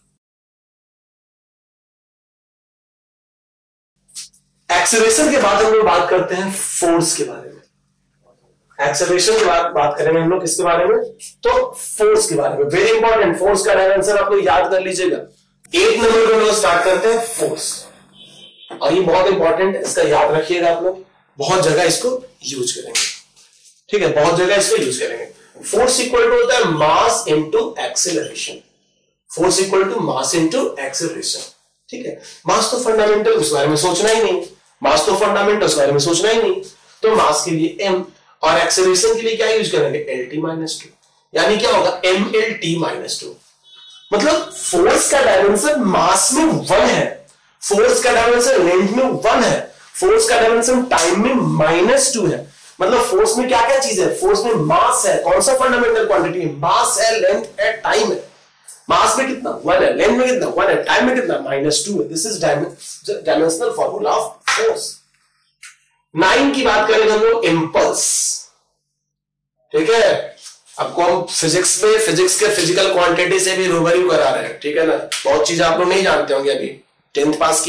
एक्सेलरेशन के बाद हम लोग बात करते हैं फोर्स के बारे में। एक्सेलरेशन के बाद बात करेंगे हम लोग किसके बारे में, तो फोर्स के बारे में। वेरी इंपॉर्टेंट, फोर्स का डायमेंशन आप लोग याद कर लीजिएगा। एक नंबर पे हम लोग स्टार्ट करते हैं फोर्स, और ये बहुत इंपॉर्टेंट है, इसका याद रखिएगा आप लोग, बहुत जगह इसको यूज करेंगे, ठीक है, बहुत जगह इसको यूज करेंगे। फोर्स इक्वल टू होता है mass into acceleration. Force equal to mass into acceleration, ठीक है। मास तो फंडामेंटल, उस बारे में सोचना ही नहीं, मास तो फंडामेंटल, उस बारे में सोचना ही नहीं। तो मास के लिए m, और एक्सेलरेशन के लिए क्या यूज करेंगे, एल टी माइनस टू, यानी क्या होगा M L T minus two. मतलब फोर्स का डायमेंशन मास में वन है, फोर्स का डायमेंशन लेंथ में वन है, फोर्स का डायमेंशन टाइम में माइनस टू है। मतलब फोर्स में क्या क्या चीज है, फोर्स में मास है, कौन सा फंडामेंटल क्वांटिटी है, मास है, लेंथ है, टाइम है। मास में कितना, वन है, लेंथ में कितना, वन है, टाइम में कितना, माइनस टू है। This is dimensional formula of force. Nine की बात करेंगे हम लोग, इंपल्स, ठीक है। आपको हम फिजिक्स में फिजिक्स के फिजिकल क्वांटिटी से भी रूबरू करा रहे हैं, ठीक है ना। बहुत चीज आप लोग नहीं जानते होंगे, अभी टेंथ पास किए हैं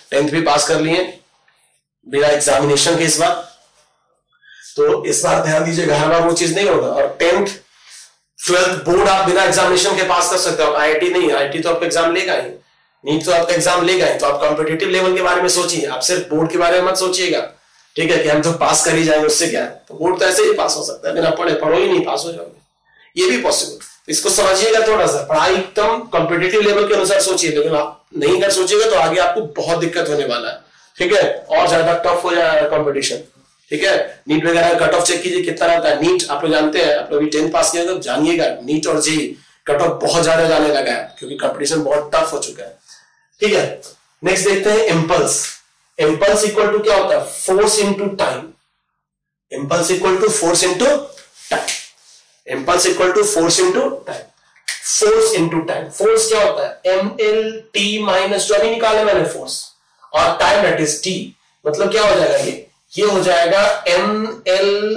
टेंथ भी पास कर लिए बिना एग्जामिनेशन के इस बार, तो इस बार ध्यान दीजिएगा, हर बार वो चीज नहीं होगा। और टेंथ ट्वेल्थ बोर्ड आप बिना एग्जामिनेशन के पास कर सकते हो। आप आईआईटी नहीं, आईआईटी तो आपका एग्जाम लेगा ही, नीट तो आपका एग्जाम लेगा ही। तो आप कॉम्पिटिटिव लेवल के बारे में सोचिए, आप सिर्फ बोर्ड के बारे में मत सोचिएगा, ठीक है, कि हम तो पास कर ही जाएंगे, उससे क्या है। तो बोर्ड तो ऐसे ही पास हो सकता है, बिना पढ़े पढ़ो ही नहीं पास हो जाओगे, ये भी पॉसिबल। इसको समझिएगा थोड़ा सा, पढ़ाई एकदम कॉम्पिटिटिव लेवल के अनुसार सोचिए, लेकिन आप नहीं कर सोचिएगा तो आगे आपको बहुत दिक्कत होने वाला है, ठीक है, और ज्यादा टफ हो जाएगा कॉम्पिटिशन, ठीक है। नीट वगैरह कट ऑफ चेक कीजिए कितना रहता है। नीट आप लोग जानते हैं, आप लोग टेंथ पास किए तो जानिएगा, नीट और जी कट ऑफ बहुत ज्यादा जाने लगा है, क्योंकि कंपटीशन बहुत टफ हो चुका है, ठीक है। नेक्स्ट देखते हैं इम्पल्स। इम्पल्स इक्वल टू क्या होता है, force into time. Impulse equal to force into time. Impulse equal to force into time. Force into time, force क्या होता है, M L T minus two, अभी निकाले मैंने फोर्स, और टाइम दैट इज टी, मतलब क्या हो जाएगा, ये ये हो जाएगा M L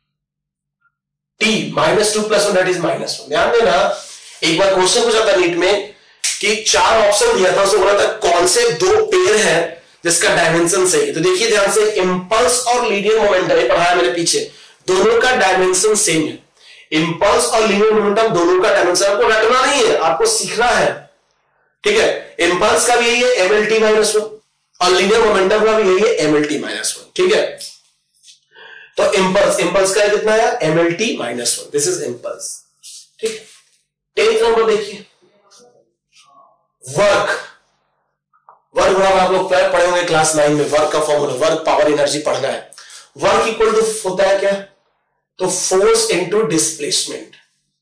T minus two plus one that is minus one. ध्यान देना, एक बार क्वेश्चन पूछा था नीट में कि चार ऑप्शन दिया था, उसमें बोला था कौन से दो पेयर है जिसका डायमेंशन सही है। तो देखिए ध्यान से, इंपल्स और लीनियर मोमेंटम, ये पढ़ाया मेरे पीछे, दोनों का डायमेंशन सेम है। इंपल्स और लीनियर मोमेंटम दोनों का डायमेंशन, आपको रटना नहीं है, आपको सीखना है, ठीक है। इंपल्स का भी यही है M L T minus one, और लीनियर मोमेंटम का भी यही है M L T minus one, ठीक है। तो इंपल्स, इंपल्स का कितना है, M L T minus one, this is impulse, ठीक है। टेंथ नंबर देखिए, वर्क। वर्क आप लोग पढ़े होंगे क्लास नाइन में, वर्क का फॉर्मूला, वर्क पावर एनर्जी पढ़ना है। वर्क इक्वल टू होता है क्या, तो force into displacement,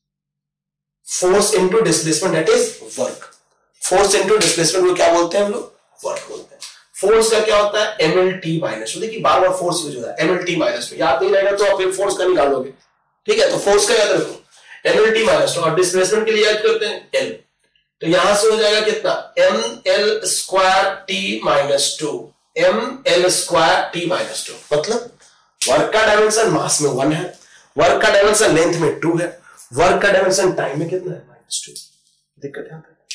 force into displacement that is work. Force into displacement को क्या बोलते हैं हम लोग, वर्क बोलते हैं। फोर्स का क्या होता है, M L T minus two. देखिए बार बार फोर्स यूज होता है, M L T minus two, याद नहीं रहेगा तो आप फोर्स का निकालोगे, ठीक है। तो फोर्स का याद रखो, M L T minus two, और डिस्प्लेसमेंट के लिए याद करते हैं एल। तो यहां से हो जाएगा कितना, M L square T minus two, M L square T minus two, मतलब वर्क का डायमेंशन मास में वन है, वर्क का डायमेंशन लेंथ में टू है, वर्क का डायमेंशन टाइम में कितना है, माइनस टू। दिक्कत यहां पे।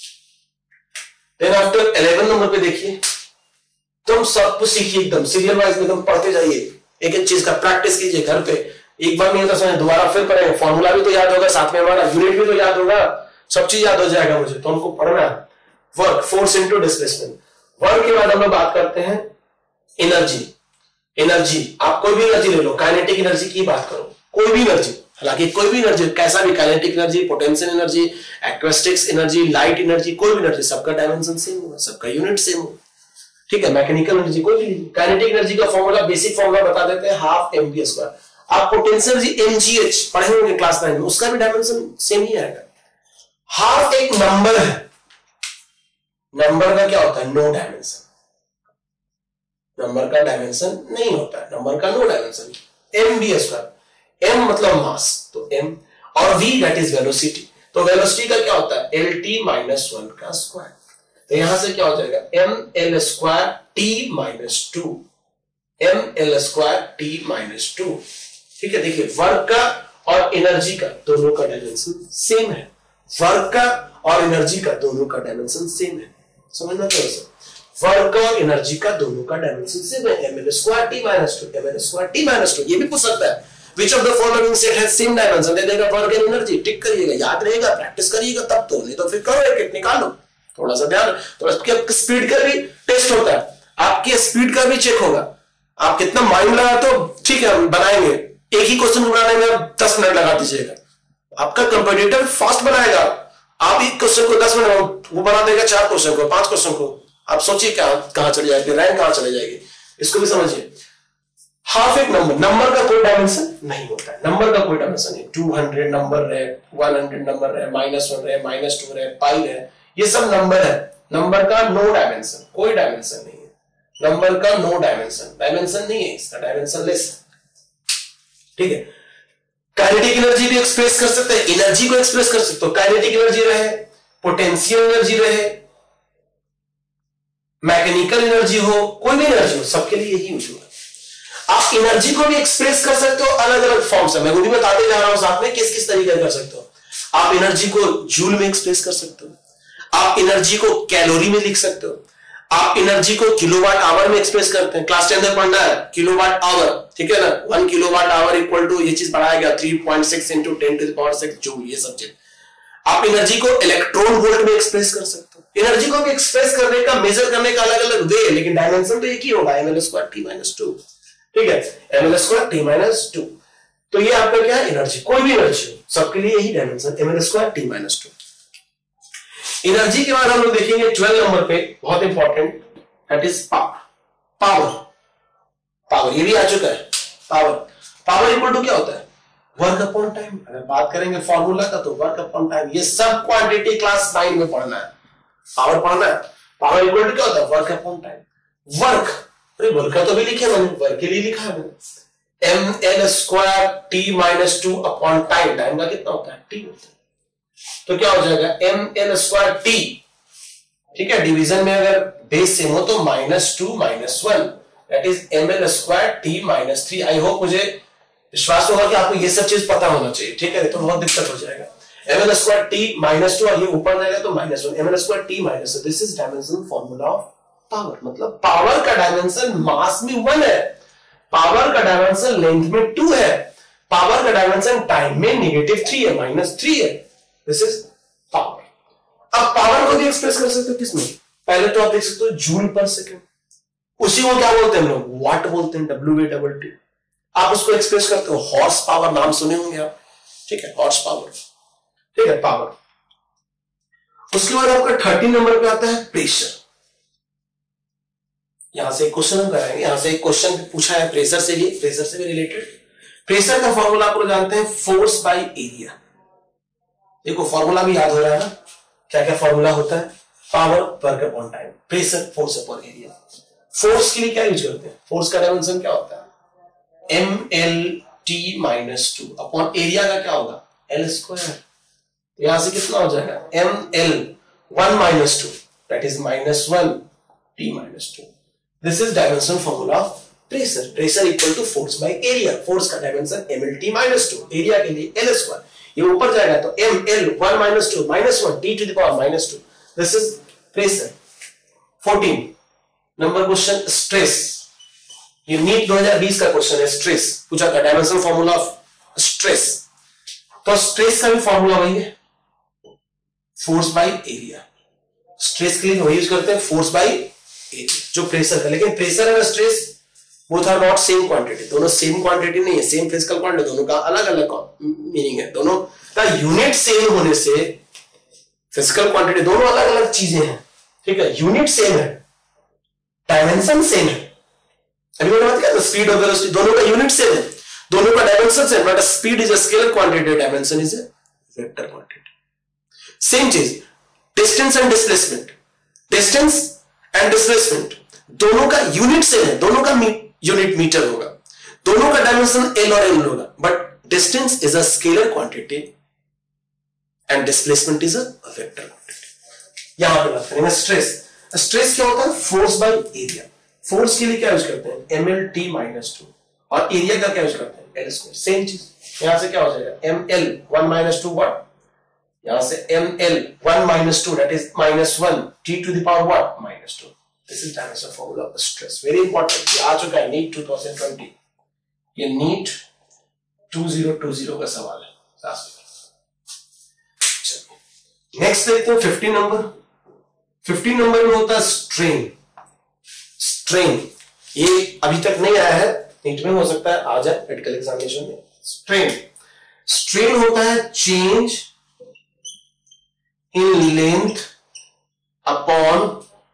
देन आफ्टर इलेवन नंबर पे देखिए, तुम सब कुछ सीखिए, एकदम सीरियल वाइज में तुम पढ़ते जाइए, एक एक चीज का प्रैक्टिस कीजिए घर पे। एक बार नहीं होता समझ, दोबारा फिर पढ़ेंगे, फॉर्मूला भी तो याद होगा, साथ में हमारा यूनिट भी तो याद होगा, सब चीज याद हो जाएगा मुझे, तो हमको पढ़ना है। Work, force into displacement. Work के बाद हम लोग बात करते हैं एनर्जी। एनर्जी, आप कोई भी एनर्जी ले लो, काइनेटिक एनर्जी की बात करो, कोई भी एनर्जी, हालांकि कोई भी एनर्जी, कैसा भी, kinetic energy, potential energy, acoustics energy, light energy, कोई भी एनर्जी, सबका डायमेंशन सेम होगा, सबका यूनिट सेम होगा, ठीक है। मैकेनिकल एनर्जी कोई भी, काइनेटिक एनर्जी का फॉर्मूला, बेसिक फॉर्मूला बता देते हैं, हाफ एम पी स्क्वायर। आप potential energy M G H पढ़े होंगे क्लास नाइन में, उसका भी डायमेंशन सेम ही आएगा। हाफ एक नंबर है, नंबर का क्या होता है, नो डायमेंशन, नंबर का डायमेंशन नहीं होता है, नंबर का no dimension. M B square, M मतलब मास, तो एम, और वी दैट इज वेलोसिटी, तो वेलोसिटी का क्या होता है, एल टी माइनस वन का स्क्वायर। तो यहां से क्या हो जाएगा, M L square T minus two, M L square T minus two, ठीक है। देखिए वर्क का और एनर्जी का दोनों का डायमेंशन सेम है, वर्क का और एनर्जी का दोनों का डायमेंशन सेम है, समझना थोड़ा सा। वर्क और एनर्जी का दोनों का डायमेंशन सेम है, M L square T minus two, M L square T minus two. ये भी पूछ सकता है, which of the following set has same dimension, दे देगा वर्क एंड एनर्जी, टिक करिएगा, याद रहेगा, प्रैक्टिस करिएगा तब तो, नहीं तो फिर करो एक एक निकालो, थोड़ा सा ध्यान। तो स्पीड का भी टेस्ट होता है, आपकी स्पीड का भी चेक होगा, आप कितना माइंड लगा तो ठीक है बनाएंगे, एक ही क्वेश्चन बनाने में आप दस मिनट लगा दीजिएगा, आपका कंपटीटर फास्ट बनाएगा, आप एक क्वेश्चन को दस मिनट, वो बना देगा चार क्वेश्चन को, पांच क्वेश्चन को, आप सोचिए क्या कहां चली जाएगी, रैंक कहां चली जाएगी, इसको भी समझिए। हाफ एक नंबर, नंबर का कोई डायमेंशन नहीं होता है, नंबर का कोई डायमेंशन नहीं, टू हंड्रेड नंबर रहे, वन हंड्रेड नंबर रहे, माइनस वन रहे, माइनस टू रहे, पाई रहे, ये सब नंबर है, नंबर का नो डायमेंशन, कोई डायमेंशन नहीं है, नंबर का नो डायमेंशन, डायमेंशन नहीं है इसका, डायमेंशन लेस, ठीक है। काइनेटिक एनर्जी भी एक्सप्रेस कर सकते हैं, एनर्जी को एक्सप्रेस कर सकते हो, काइनेटिक एनर्जी रहे, पोटेंशियल एनर्जी रहे, मैकेनिकल एनर्जी हो, कोई भी एनर्जी हो, सबके लिए यही यूज होगा। आप एनर्जी को भी एक्सप्रेस कर सकते हो अलग अलग फॉर्म से, मैं वो भी बताते जा रहा हूं साथ में किस किस तरीके कर सकते हो। आप एनर्जी को जूल में एक्सप्रेस कर सकते हो, आप एनर्जी को कैलोरी में लिख सकते हो, आप एनर्जी को किलोवाट आवर में एक्सप्रेस करते हैं, क्लास टेन में पढ़ना है किलोवाट आवर, ठीक है ना, one kilowatt hour equal to, ये चीज पढ़ाया गया three point six into ten to the power six joule, ये सब चीज। आप एनर्जी को इलेक्ट्रॉन वोल्ट में एक्सप्रेस कर सकते हो। एनर्जी को भी एक्सप्रेस करने का, मेजर करने का अलग अलग वे है, लेकिन डायमेंशन तो एक ही होगा, M L square T minus two, ठीक है, M L square T minus two. तो ये आपका क्या है, एनर्जी, कोई भी एनर्जी हो सबके लिए यही dimension, M L square T minus two. Energy के बाद हम लोग देखेंगे ट्वेल्व नंबर पे, बहुत important, that is power. Power power ये भी आ चुका है। पावर पावर इक्वल टू क्या होता है, वर्क अपॉन टाइम। अगर बात करेंगे फॉर्मूला का तो वर्क अपॉन टाइम, ये सब क्वांटिटी क्लास नाइन में पढ़ना है, पावर पढ़ना है। पावर इक्वल टू क्या होता है, वर्क अपॉन टाइम। वर्क, अरे वर्क का तो भी लिखे मैंने, वर्क के लिए लिखा है मैंने, M L square T minus two upon time. Time का कितना होता है, टी होता है, तो क्या हो जाएगा एम एल स्क्वायर टी, ठीक है, डिवीजन में अगर बेस सेम हो तो minus two minus one, that is M L square T minus three. I hope, मुझे विश्वास होगा कि आपको ये सब चीज पता होना चाहिए, ठीक है, तो बहुत दिक्कत हो जाएगा। M L square T minus two, और ये ऊपर जाएगा तो minus one, M L square T minus, this is dimension formula of power. मतलब पावर का डायमेंशन मास में वन है, पावर का डायमेंशन लेंथ में टू है, पावर का डायमेंशन टाइम में नेगेटिव थ्री है, माइनस थ्री है, दिस इज पावर। अब पावर को भी एक्सप्रेस कर सकते हो किसमें, पहले तो आप देख सकते हो जूल पर सेकंड, उसी को क्या बोलते हैं हम लोग, वाट बोलते हैं, डब्ल्यू ए डबल टी। आप उसको एक्सप्रेस करते हो, हॉर्स पावर, नाम सुने होंगे आप, ठीक है, हॉर्स पावर, ठीक है, पावर। उसके बाद आपका थर्टीन नंबर पे आता है प्रेशर। यहां से एक क्वेश्चन हम कराएंगे, यहां से एक क्वेश्चन पूछा है प्रेशर से भी, प्रेशर से भी रिलेटेड। प्रेशर का फॉर्मूला आप लोग जानते हैं, फोर्स बाय एरिया। देखो फॉर्मूला भी याद हो रहा है ना, क्या क्या फॉर्मूला होता है, power work upon time, pressure force upon area. Force के लिए क्या यूज करते हैं, फोर्स का डायमेंशन क्या होता है, M L T minus two upon area का क्या होगा, एल स्क्वायर। यहां से कितना हो जाएगा, M L one minus two, that is minus one T minus two. This is dimension formula of pressure. Pressure equal to force by area, force का dimension M L T minus two, area के लिए L square. ये ऊपर जाएगा तो M L one minus two minus one T to the power minus two, this is pressure. Fourteen number question, stress. ये NEET दो हज़ार बीस का क्वेश्चन है, स्ट्रेस पूछा था, डायमेंशन फॉर्मूला ऑफ स्ट्रेस। तो स्ट्रेस का भी फॉर्मूला वही है, फोर्स बाय एरिया। स्ट्रेस के लिए वही यूज करते हैं, फोर्स बाय एरिया, जो प्रेशर का। लेकिन प्रेशर और stress both are not same quantity, दोनों सेम क्वांटिटी नहीं है, सेम फिजिकल क्वांटिटी, दोनों का अलग अलग मीनिंग है। दोनों का यूनिट सेम होने से फिजिकल क्वांटिटी दोनों अलग अलग चीजें हैं, ठीक है, यूनिट सेम है, डायमेंशन सेम है। अभी मैंने बात किया स्पीड और वेलोसिटी, दोनों का यूनिट सेम है, दोनों का dimension same, but speed is a scalar quantity, dimension is a vector quantity. Same चीज distance and displacement, distance and displacement दोनों का यूनिट सेम है, दोनों का यूनिट मीटर होगा, दोनों का डायमेंशन एल और एल होगा, but distance is a scalar quantity and displacement is a vector quantity. यहां पे बात करेंगे स्ट्रेस। स्ट्रेस क्या होता है, फोर्स बाय एरिया। फोर्स के लिए क्या यूज करते हैं, M L T minus two, और एरिया का क्या यूज करते हैं, एल स्क्वायर। सेम चीज यहां से क्या हो जाएगा, M L one minus two what, यहां से M L one minus two, that is minus one T to the power what, minus two. This is dimension formula of stress, very important, ये आ चुका है नीट टू थाउजेंड ट्वेंटी, ये NEET two thousand twenty का सवाल है। Next देखते हैं फिफ्टीन नंबर। फिफ्टीन नंबर में होता है स्ट्रेन। स्ट्रेन ये अभी तक नहीं आया है, नीट में हो सकता है आ जाए मेडिकल एग्जामिनेशन में। स्ट्रेन स्ट्रेन होता है change in length upon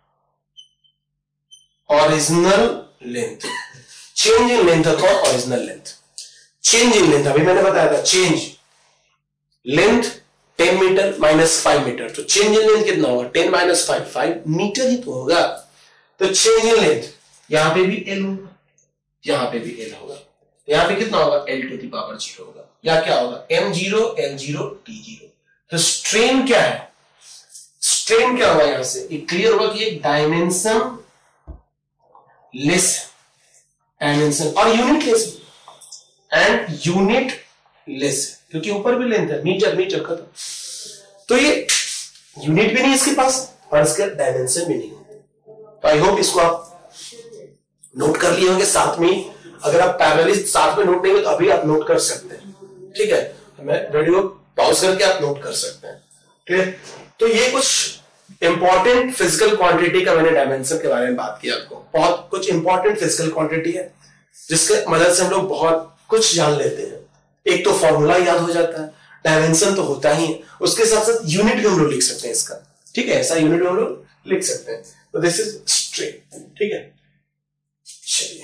original length. Change in length upon original length. Change in length अभी मैंने बताया था, change length ten metre minus five metre, तो चेंज इन लेंथ कितना होगा, ten minus five, five metre ही तो होगा। तो चेंज इन लेंथ यहां पे भी एल होगा, यहां पे भी एल होगा, यहां पे कितना होगा, L to the power zero होगा, या क्या होगा, M zero L zero T zero. तो स्ट्रेन क्या है, स्ट्रेन क्या होगा, यहां से ये क्लियर होगा कि एक डायमेंशन लेस, डायमेंशन और unitless and unitless, क्योंकि ऊपर भी लेंथ है, मीटर मीटर खत्म। तो ये यूनिट भी नहीं इसके पास और इसका डायमेंशन भी नहीं, तो आई होप इसको आप नोट कर लिए होंगे साथ में। अगर आप पैरेलली साथ में नोट नहीं हो तो अभी आप नोट कर सकते हैं, ठीक है। मैं वीडियो पॉज करके आप नोट कर सकते हैं, ठीक है। तो ये कुछ इंपॉर्टेंट फिजिकल क्वांटिटी का मैंने डायमेंशन के बारे में बात की आपको। बहुत कुछ इंपॉर्टेंट फिजिकल क्वांटिटी है जिसके मदद से हम लोग बहुत कुछ जान लेते हैं। एक तो फॉर्मूला याद हो जाता है, डायमेंशन तो होता ही है, उसके साथ साथ यूनिट भी हम लोग लिख सकते हैं इसका, ठीक है। ऐसा यूनिट हम लोग लिख सकते हैं। तो दिस इज स्ट्रेट, ठीक है। चलिए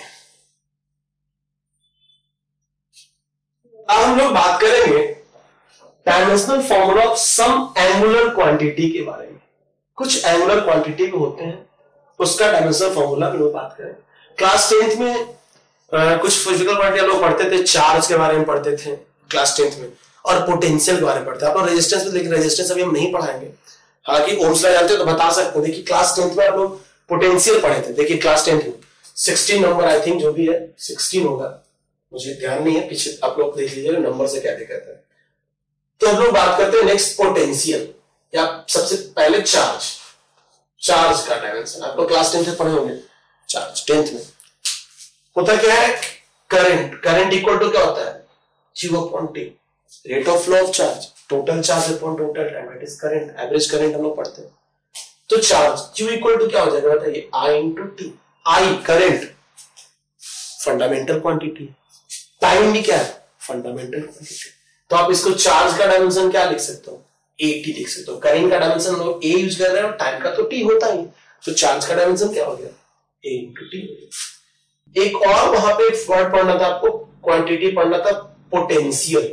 अब हम लोग बात करेंगे dimensional formula of some angular quantity के बारे में। कुछ एंगुलर क्वांटिटी भी होते हैं, उसका डायमेंशनल फॉर्मूला भी लोग बात करें। क्लास टेंथ में आ, कुछ फिजिकल क्वांटिटी लोग पढ़ते थे, चार्ज के बारे में पढ़ते थे क्लास टेंथ में, और पोटेंशियल के बारे में पढ़ते हैं। आप लोग रेजिस्टेंस में, लेकिन रेजिस्टेंस अभी हम नहीं पढ़ाएंगे। हालांकि ओम्स लॉ जानते हो तो बता सकते हैं। देखिए क्लास टेंथ में आप लोग पोटेंशियल पढ़े थे। देखिए क्लास टेंथ में सिक्सटीन नंबर आई थिंक जो भी है सिक्सटीन होगा, मुझे ध्यान नहीं है, पीछे आप लोग देख लीजिएगा नंबर से क्या दिक्कत है। तो हम लोग बात करते हैं नेक्स्ट पोटेंशियल, या सबसे पहले चार्ज। चार्ज का डायमेंशन आप लोग क्लास टेंथ में पढ़े होंगे। चार्ज टेंथ में होता क्या है, करंट। करंट इक्वल टू क्या होता है, Q upon T, rate of flow of charge, total charge upon total time, that is current. Average current हम लोग पढ़ते हैं। तो चार्ज क्यू इक्वल टू क्या हो जाएगा बताइए, I into T. I current fundamental quantity, time भी क्या है, फंडामेंटल क्वांटिटी। तो आप इसको चार्ज का डायमेंशन क्या लिख सकते हो, ए टी लिख सकते हो। करंट का डायमेंशन लोग ए यूज कर रहे हैं और टाइम का तो टी होता ही। तो चार्ज का डायमेंशन क्या हो गया, ए इंटू टी। एक और वहां पे वर्ड पढ़ना था आपको, क्वांटिटी पढ़ना था, पोटेंशियल।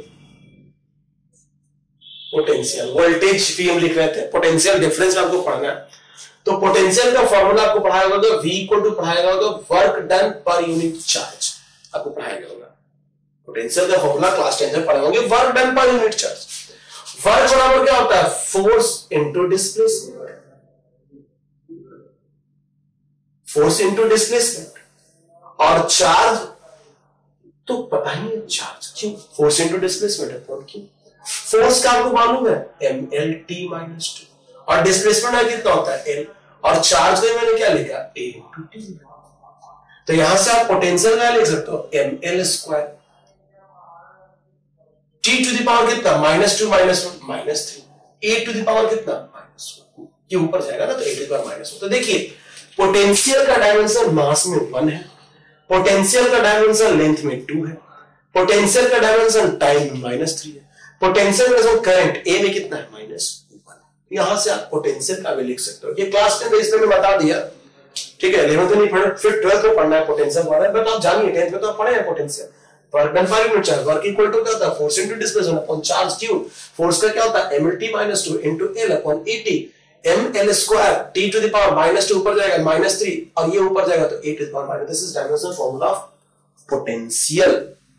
पोटेंशियल वोल्टेज भी हम लिख रहे थे, पोटेंशियल डिफरेंस में आपको पढ़ना है। तो पोटेंशियल का फॉर्मूला आपको पढ़ाया होगा, वी इक्वल टू पढ़ाया होगा work done per unit charge, आपको पढ़ाया होगा। पोटेंशियल का फॉर्मूला क्लास टेंथ में पढ़े होंगे, work done per unit charge. Work बराबर क्या होता है, force into displacement. Force into displacement. और चार्ज तो पता ही है, चार्ज क्यों, फोर्स इंटू डिस्प्लेसमेंट है, क्यों। फोर्स का आपको मालूम है M L T minus two, और डिस्प्लेसमेंट है कितना होता है एल, और चार्ज में मैंने क्या लिखा ए इंटू टी। तो यहां से आप पोटेंशियल क्या लिख सकते हो, M L square, T to the power कितना minus two minus one minus three, A to the power कितना माइनस वन, ये ऊपर जाएगा ना तो A to the power minus one. तो देखिए पोटेंशियल का डायमेंशन मास में वन है, पोटेंशियल का डायमेंशन लेंथ में टू है, पोटेंशियल का डायमेंशन टाइम में माइनस थ्री है, पोटेंशियल का करंट ए में कितना है माइनस वन। यहां से आप पोटेंशियल का भी लिख सकते हो। ये क्लास टेंथ में इसमें मैं बता दिया, ठीक है। इलेवेंथ में नहीं पढ़े, फिर ट्वेल्थ में पढ़ना है पोटेंशियल वाला, बट आप जानिए टेंथ में तो आप पढ़े हैं potential. Work done per unit charge, work equal to क्या होता है, force into displacement upon charge Q. Force का क्या होता है M L T minus two into L upon A T. M L square T to the power minus two ऊपर जाएगा minus three, और ये ऊपर जाएगा तो A to the power minus. This is dimensional formula of potential.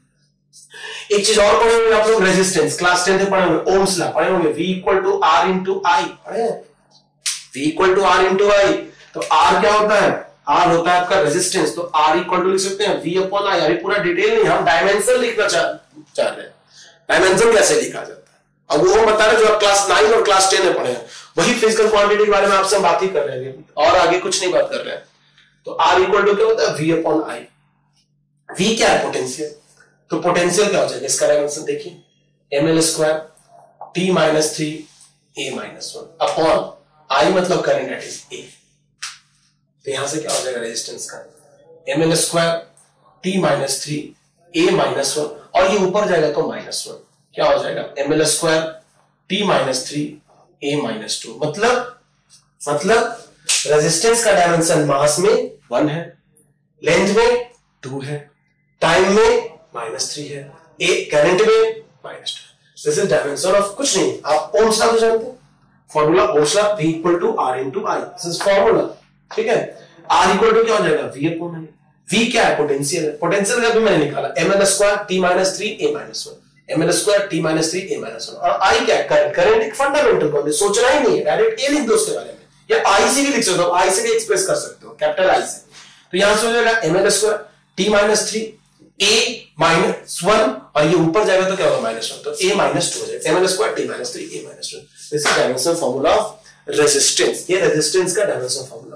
एक चीज और पढ़े होंगे आप लोग, रेजिस्टेंस। क्लास टेंथ में पढ़े होंगे, ओम्स लॉ पढ़े होंगे, V equal to R into I पढ़े हैं, V equal to R into I. तो R क्या होता है, R होता है आपका रेजिस्टेंस, तो R इक्वल टू लिख सकते हैं V अपॉन आई। अभी पूरा डिटेल नहीं, हम डायमेंशन लिखना चाह चाह रहे हैं, डायमेंशन कैसे लिखा जाता है। अब वो बता रहे जो आप क्लास नाइन और क्लास टेन में पढ़े हैं, वही फिजिकल क्वांटिटी के बारे में आपसे बात ही कर रहे हैं, और आगे कुछ नहीं बात कर रहे हैं। तो R इक्वल टू क्या होता है V अपॉन आई। V क्या है, पोटेंशियल। तो पोटेंशियल क्या हो जाएगा, इसका डायमेंशन देखिए, M L square T minus three A minus one upon I, मतलब करंट दैट इज ए। तो यहां से क्या हो जाएगा रेजिस्टेंस का, M L square T minus three A minus one, और ये ऊपर जाएगा तो माइनस वन, क्या हो जाएगा M L square T minus three A minus two. मतलब मतलब रेजिस्टेंस का डायमेंशन मास में वन है, लेंथ में टू है, टाइम में माइनस थ्री है, ए करंट में minus two. This is dimension of कुछ नहीं, आप ओम्स लॉ तो जानते हैं, formula Ohm's law V equal to R into I. This is formula, ठीक है। R इक्वल टू क्या हो जाएगा V अपॉन आई। V क्या है, पोटेंशियल है। पोटेंशियल का भी मैंने निकाला, M L square T minus three A minus one, M L square T minus three A minus one. और I क्या है, करंट। करंट एक फंडामेंटल क्वांटिटी, सोचना ही नहीं है, डायरेक्ट ए लिख दो उसके बारे में, या I से भी लिख सकते हो, I से भी एक्सप्रेस कर सकते हो, कैपिटल I से। तो यहां से हो जाएगा M L square T minus three A minus one, और ये ऊपर जाएगा तो क्या होगा माइनस वन, तो ए माइनस टू हो जाएगा, M L square T minus three A minus one. This is dimension formula of resistance. ये रेजिस्टेंस का डायमेंशन फॉर्मूला।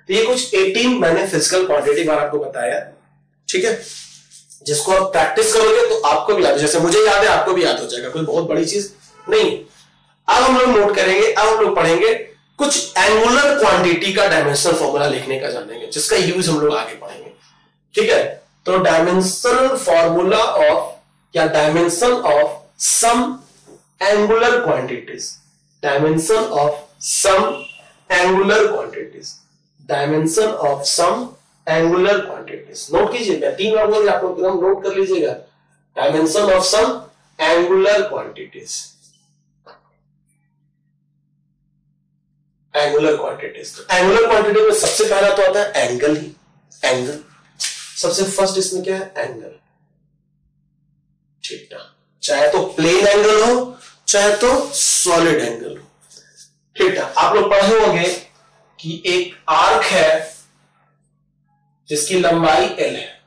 तो ये कुछ अठारह मैंने फिजिकल क्वांटिटी बार आपको बताया, ठीक है, जिसको आप प्रैक्टिस करोगे तो आपको भी याद है, जैसे मुझे याद है आपको भी याद हो जाएगा, कोई बहुत बड़ी चीज नहीं। अब हम लोग नोट करेंगे, अब हम लोग पढ़ेंगे कुछ एंगुलर क्वांटिटी का डायमेंशनल फॉर्मूला लिखने का जानेंगे, जिसका यूज हम लोग आगे पढ़ेंगे, ठीक है। तो डायमेंशनल फॉर्मूला ऑफ या dimension of some angular quantities, dimension of some angular quantities, dimension of some angular quantities. Note कीजिएगा, तीन बार बोल आप लोग एकदम नोट कर लीजिएगा, dimension of some angular quantities, angular quantities. Angular quantity में सबसे पहला तो आता है एंगल ही, एंगल सबसे फर्स्ट इसमें क्या है, एंगल थीटा, चाहे तो प्लेन एंगल हो चाहे तो सॉलिड एंगल हो, थीटा। आप लोग पढ़े होंगे कि एक आर्क है जिसकी लंबाई एल है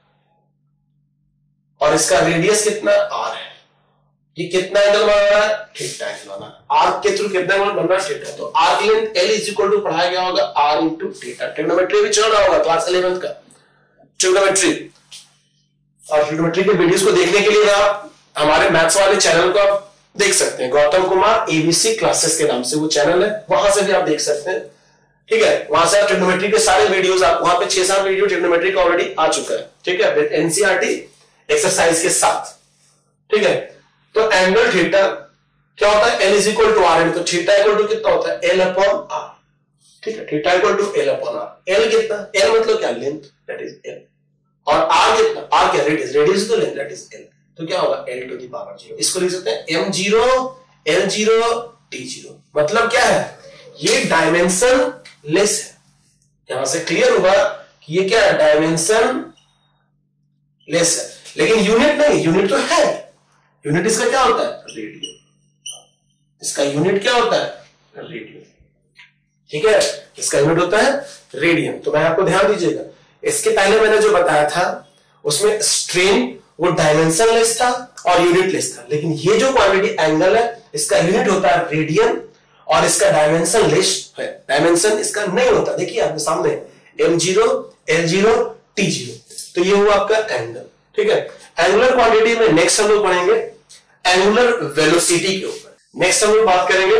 और इसका रेडियस कितना आर है, ये कितना एंगल बना रहा है, थीटा एंगल बना रहा है। आर्क के थ्रू कितना एंगल बन रहा है, थीटा। तो arc length L is equal to पढ़ाया गया होगा आर इंटू थीटा। ट्रिग्नोमेट्री भी चल रहा होगा क्लास इलेवेंथ का ट्रिग्नोमेट्री, और ट्रिग्नोमेट्री के वीडियोस को देखने के लिए आप हमारे मैथ्स वाले चैनल को आप देख सकते हैं, गौतम कुमार एबीसी क्लासेस के नाम से वो चैनल है, वहां से भी आप देख सकते हैं, ठीक है। वहां से आप ट्रिग्नोमेट्री के सारे वीडियोस, आप वहां पे छह सात वीडियो ट्रिग्नोमेट्री का ऑलरेडी आ चुका है, ठीक है, विद एनसीईआरटी एक्सरसाइज के साथ, ठीक है। तो एंगल थीटा क्या होता है, L is equal to R, तो थीटा इक्वल टू कितना होता है, एल अपॉन आर, ठीक है। Theta equal to L upon R. L कितना, एल मतलब क्या, लेंथ, दैट इज एल, और आर कितना, आर क्या, रेडियस, रेडियस तो लेंथ, दैट इज एल, तो क्या होगा L to the power zero. इसको लिख सकते हैं M zero L zero T zero. मतलब क्या है, ये डायमेंशन लेस है, यहां से क्लियर होगा कि ये क्या है, डायमेंशन लेस है, लेकिन यूनिट नहीं, यूनिट तो है, यूनिट इसका क्या होता है, रेडियन, इसका यूनिट क्या होता है, रेडियन, ठीक है, इसका यूनिट होता है रेडियन। तो मैं आपको ध्यान दीजिएगा, इसके पहले मैंने जो बताया था उसमें स्ट्रेन वो डायमेंशन लेस था और यूनिट लेस था, लेकिन ये जो क्वांटिटी एंगल है इसका यूनिट होता है रेडियन और इसका डायमेंशन लेस है, डायमेंशन इसका नहीं होता। देखिए आपके सामने M zero L zero T zero, तो ये हुआ आपका एंगल, ठीक है। एंगुलर क्वांटिटी में नेक्स्ट हम लोग पढ़ेंगे एंगुलर वेलोसिटी के ऊपर, नेक्स्ट हम लोग बात करेंगे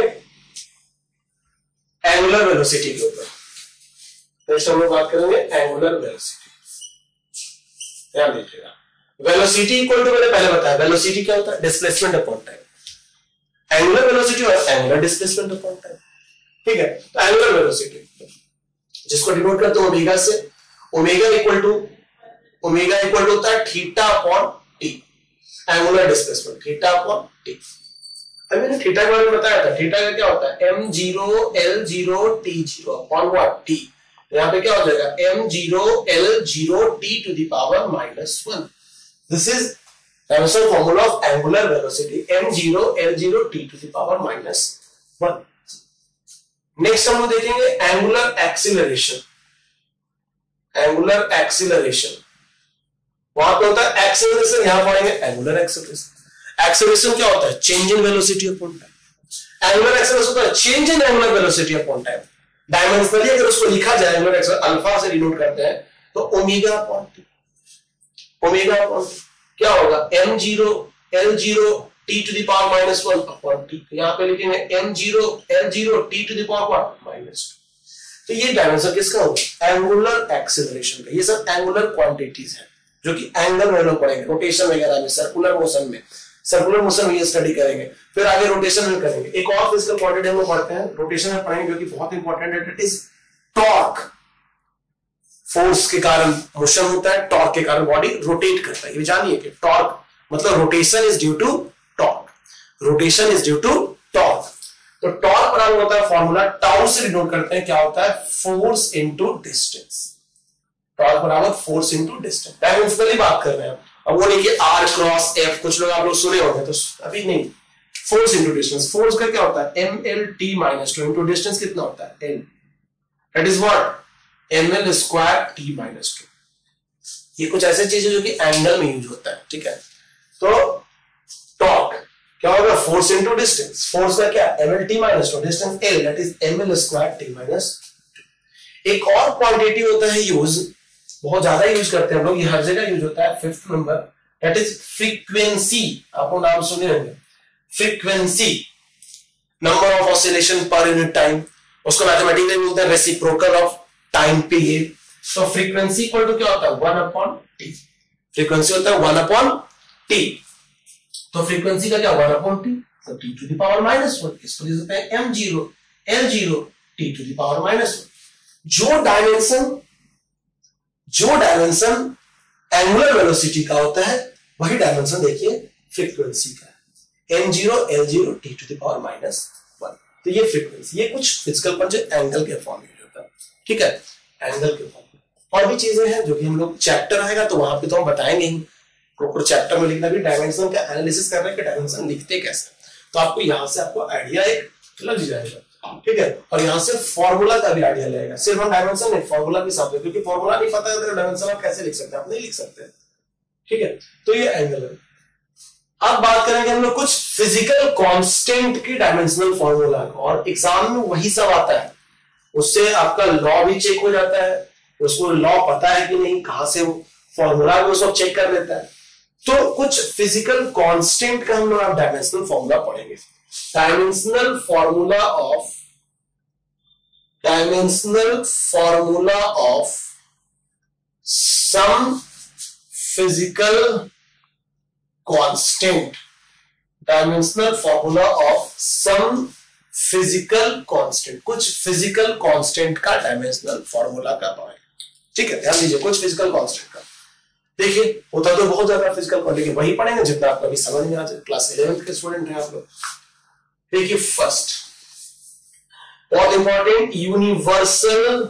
एंगुलर वेलोसिटी के ऊपर, नेक्स्ट हम लोग बात करेंगे एंगुलर वेलोसिटी। ध्यान दीजिएगा, वेलोसिटी इक्वल टू मैंने पहले बताया, वेलोसिटी क्या होता है, displacement upon time, angular velocity और एंगुलर डिस्प्लेसमेंट अपॉन टाइम, ठीक है। तो एंगुलर वेलोसिटी जिसको डिनोट करते हैं ओमेगा से, omega equal to omega equal to होता है theta upon T, angular displacement theta upon T. अभी मैंने थीटा के बारे में बताया था, थीटा का क्या होता है, M zero L zero T zero upon what, T. यहां पे क्या हो जाएगा, M zero L zero T to the power minus one. This is dimensional formula of angular velocity, M zero L zero T to the power minus one. Next हम लोग देखेंगे angular acceleration, angular acceleration वहां पे होता है acceleration, यहां पढ़ेंगे angular acceleration. Acceleration क्या होता है, change in velocity upon time, angular acceleration होता है change in angular velocity upon time. Dimensionally अगर उसको लिखा जाए, एंगुलर एक्सीलरेशन अल्फा से डिनोट करते हैं, तो omega upon T, omega upon क्या होगा, M zero L zero T to the power minus one upon T. यहां पे लिखेंगे M zero L zero T to the power minus two. तो ये डायमेंशन किसका होगा, एंगुलर एक्सीलरेशन का। ये सब एंगुलर क्वांटिटीज है जो कि एंगल में लोग पढ़ेंगे, रोटेशन वगैरह में, सर्कुलर मोशन में, सर्कुलर मोशन में ये स्टडी करेंगे, फिर आगे रोटेशन में करेंगे। एक और फिजिकल क्वांटिटी हम लोग पढ़ते हैं, रोटेशन में पढ़ेंगे, जो कि बहुत इंपॉर्टेंट है, इट इज टॉर्क। फोर्स के कारण मोशन होता है, टॉर्क के कारण बॉडी रोटेट करता है। ये जानिए कि टॉर्क मतलब rotation is due to torque, rotation is due to torque. तो टॉर्क बराबर होता है फॉर्मूला टाउ से डिनोट करते हैं, क्या होता है, फोर्स इनटू डिस्टेंस। टॉर्क बराबर फोर्स इनटू डिस्टेंस, डायमेंशनली बात कर रहे हैं। अब वो देखिए आर क्रॉस एफ, कुछ लोग आप लोग सुने होंगे, तो अभी नहीं, फोर्स इनटू डिस्टेंस। फोर्स का क्या होता है, M L T minus two into distance कितना होता है, L, that is what, M L square T minus two. ये कुछ ऐसे चीजें जो कि एंगल में यूज होता है, ठीक है। तो टॉर्क क्या होगा, फोर्स इनटू डिस्टेंस। फोर्स का क्या, M L T minus two, distance L, that is M L square T minus two. एक और क्वांटिटी होता है यूज, बहुत ज्यादा यूज करते हैं हम लोग, ये हर जगह यूज होता है, fifth number, that is frequency. आपको नाम सुने होंगे, frequency, number of oscillation per unit time, उसको मैथमेटिकली बोलते हैं रेसिप्रोकल ऑफ टाइम पीरियड। तो फ्रीक्वेंसी इक्वल टू क्या होता है, वन अपॉन टी। फ्रीक्वेंसी होता है वन अपॉन टी, तो फ्रीक्वेंसी का क्या, वन अपॉन टी, तो T to the power minus one, इसको लिख सकते हैं M zero L zero T to the power minus one. जो डायमेंशन जो डायमेंशन एंगुलर वेलोसिटी का होता है, वही डायमेंशन देखिए फ्रीक्वेंसी का है, M zero L zero T to the power minus one. तो ये फ्रीक्वेंसी, ये कुछ फिजिकल पर जो एंगल के फॉर्म में होता है, ठीक है, एंगल के फॉर्म में। और भी चीजें हैं जो कि हम लोग चैप्टर आएगा तो वहां पे तो हम बताएंगे ही, प्रॉपर चैप्टर में लिखना भी, डायमेंशन का एनालिसिस कर रहे हैं कि डायमेंशन लिखते कैसे, तो आपको यहां से आपको आइडिया एक लग जाएगा, ठीक है। और यहां से फॉर्मूला का भी आइडिया लगेगा, सिर्फ हम डायमेंशन नहीं, फॉर्मूला भी साथ में, क्योंकि फॉर्मूला नहीं पता है तो डायमेंशन आप कैसे लिख सकते हैं, आप नहीं लिख सकते, ठीक है। तो ये एंगल है। अब बात करेंगे हम लोग कुछ फिजिकल कांस्टेंट की डायमेंशनल फॉर्मूला, और एग्जाम में वही सब आता है, उससे आपका लॉ भी चेक हो जाता है, उसको लॉ पता है कि नहीं, कहां से वो फॉर्मूला भी उसको चेक कर लेता है। तो कुछ फिजिकल कांस्टेंट का हम लोग आप डायमेंशनल फॉर्मूला पढ़ेंगे। Dimensional formula of dimensional formula of some physical constant, dimensional formula of some physical constant, कुछ फिजिकल कांस्टेंट का डायमेंशनल फॉर्मूला का पढ़ेंगे, ठीक है। ध्यान दीजिए, कुछ फिजिकल कांस्टेंट का, देखिए होता तो बहुत ज्यादा फिजिकल क्वांटिटी, वही पढ़ेंगे जितना आपको अभी समझ में आ जाए, क्लास इलेवेंथ के स्टूडेंट हैं आप लोग। देखिए फर्स्ट बहुत इंपॉर्टेंट, यूनिवर्सल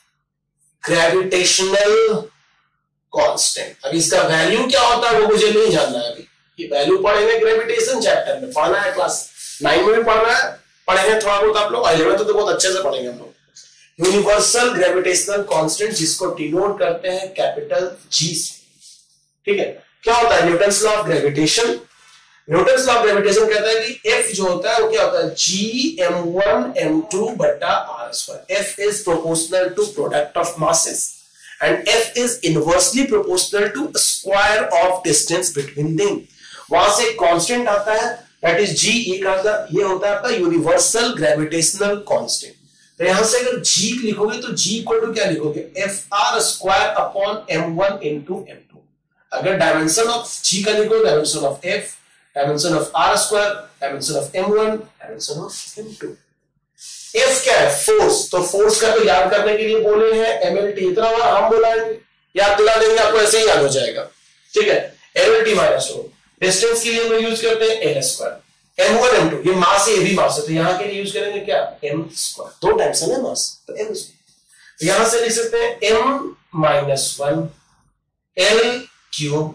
ग्रेविटेशनल कांस्टेंट। अब इसका वैल्यू क्या होता है वो मुझे नहीं जानना है अभी, ये वैल्यू पढ़ेंगे ग्रेविटेशन चैप्टर में, पढ़ना है, क्लास नाइन में भी पढ़ना है, पढ़ेंगे थोड़ा बहुत आप लोग, इलेवेंथ तो बहुत अच्छे से पढ़ेंगे हम लोग। यूनिवर्सल ग्रेविटेशनल कांस्टेंट, जिसको डिनोट करते हैं कैपिटल जी से, ठीक है। क्या होता है, Newton's law of gravitation. Newton's law of gravitation कहता है कि एफ जो होता है वो क्या होता है, G M one M two बटा R square. F is proportional to product of masses and F is inversely proportional to square of distance between them. वहां से कांस्टेंट आता है, दैट इज जी, ये का ये होता है आपका यूनिवर्सल ग्रेविटेशनल कांस्टेंट। तो यहां से अगर जी लिखोगे तो जी इक्वल टू क्या लिखोगे, F R square upon M one into M two. अगर डायमेंशन ऑफ जी का लिखो, dimension of F, dimension of R square, dimension of M one, dimension of M two. F क्या है, फोर्स, तो force का तो याद करने के लिए बोले हैं एम एल टी, इतना बार हम बोलाएंगे, याद दिला देंगे आपको, ऐसे ही याद हो जाएगा, ठीक है। M L T minus O, distance के लिए हम यूज करते हैं L square, M one M two, ये मास है, ये भी मास है, तो यहां के लिए यूज करेंगे क्या, एम स्क्वायर, दो टाइम्स है ना मास, तो एम स्क्वायर। तो यहां से लिख सकते हैं M minus one L cube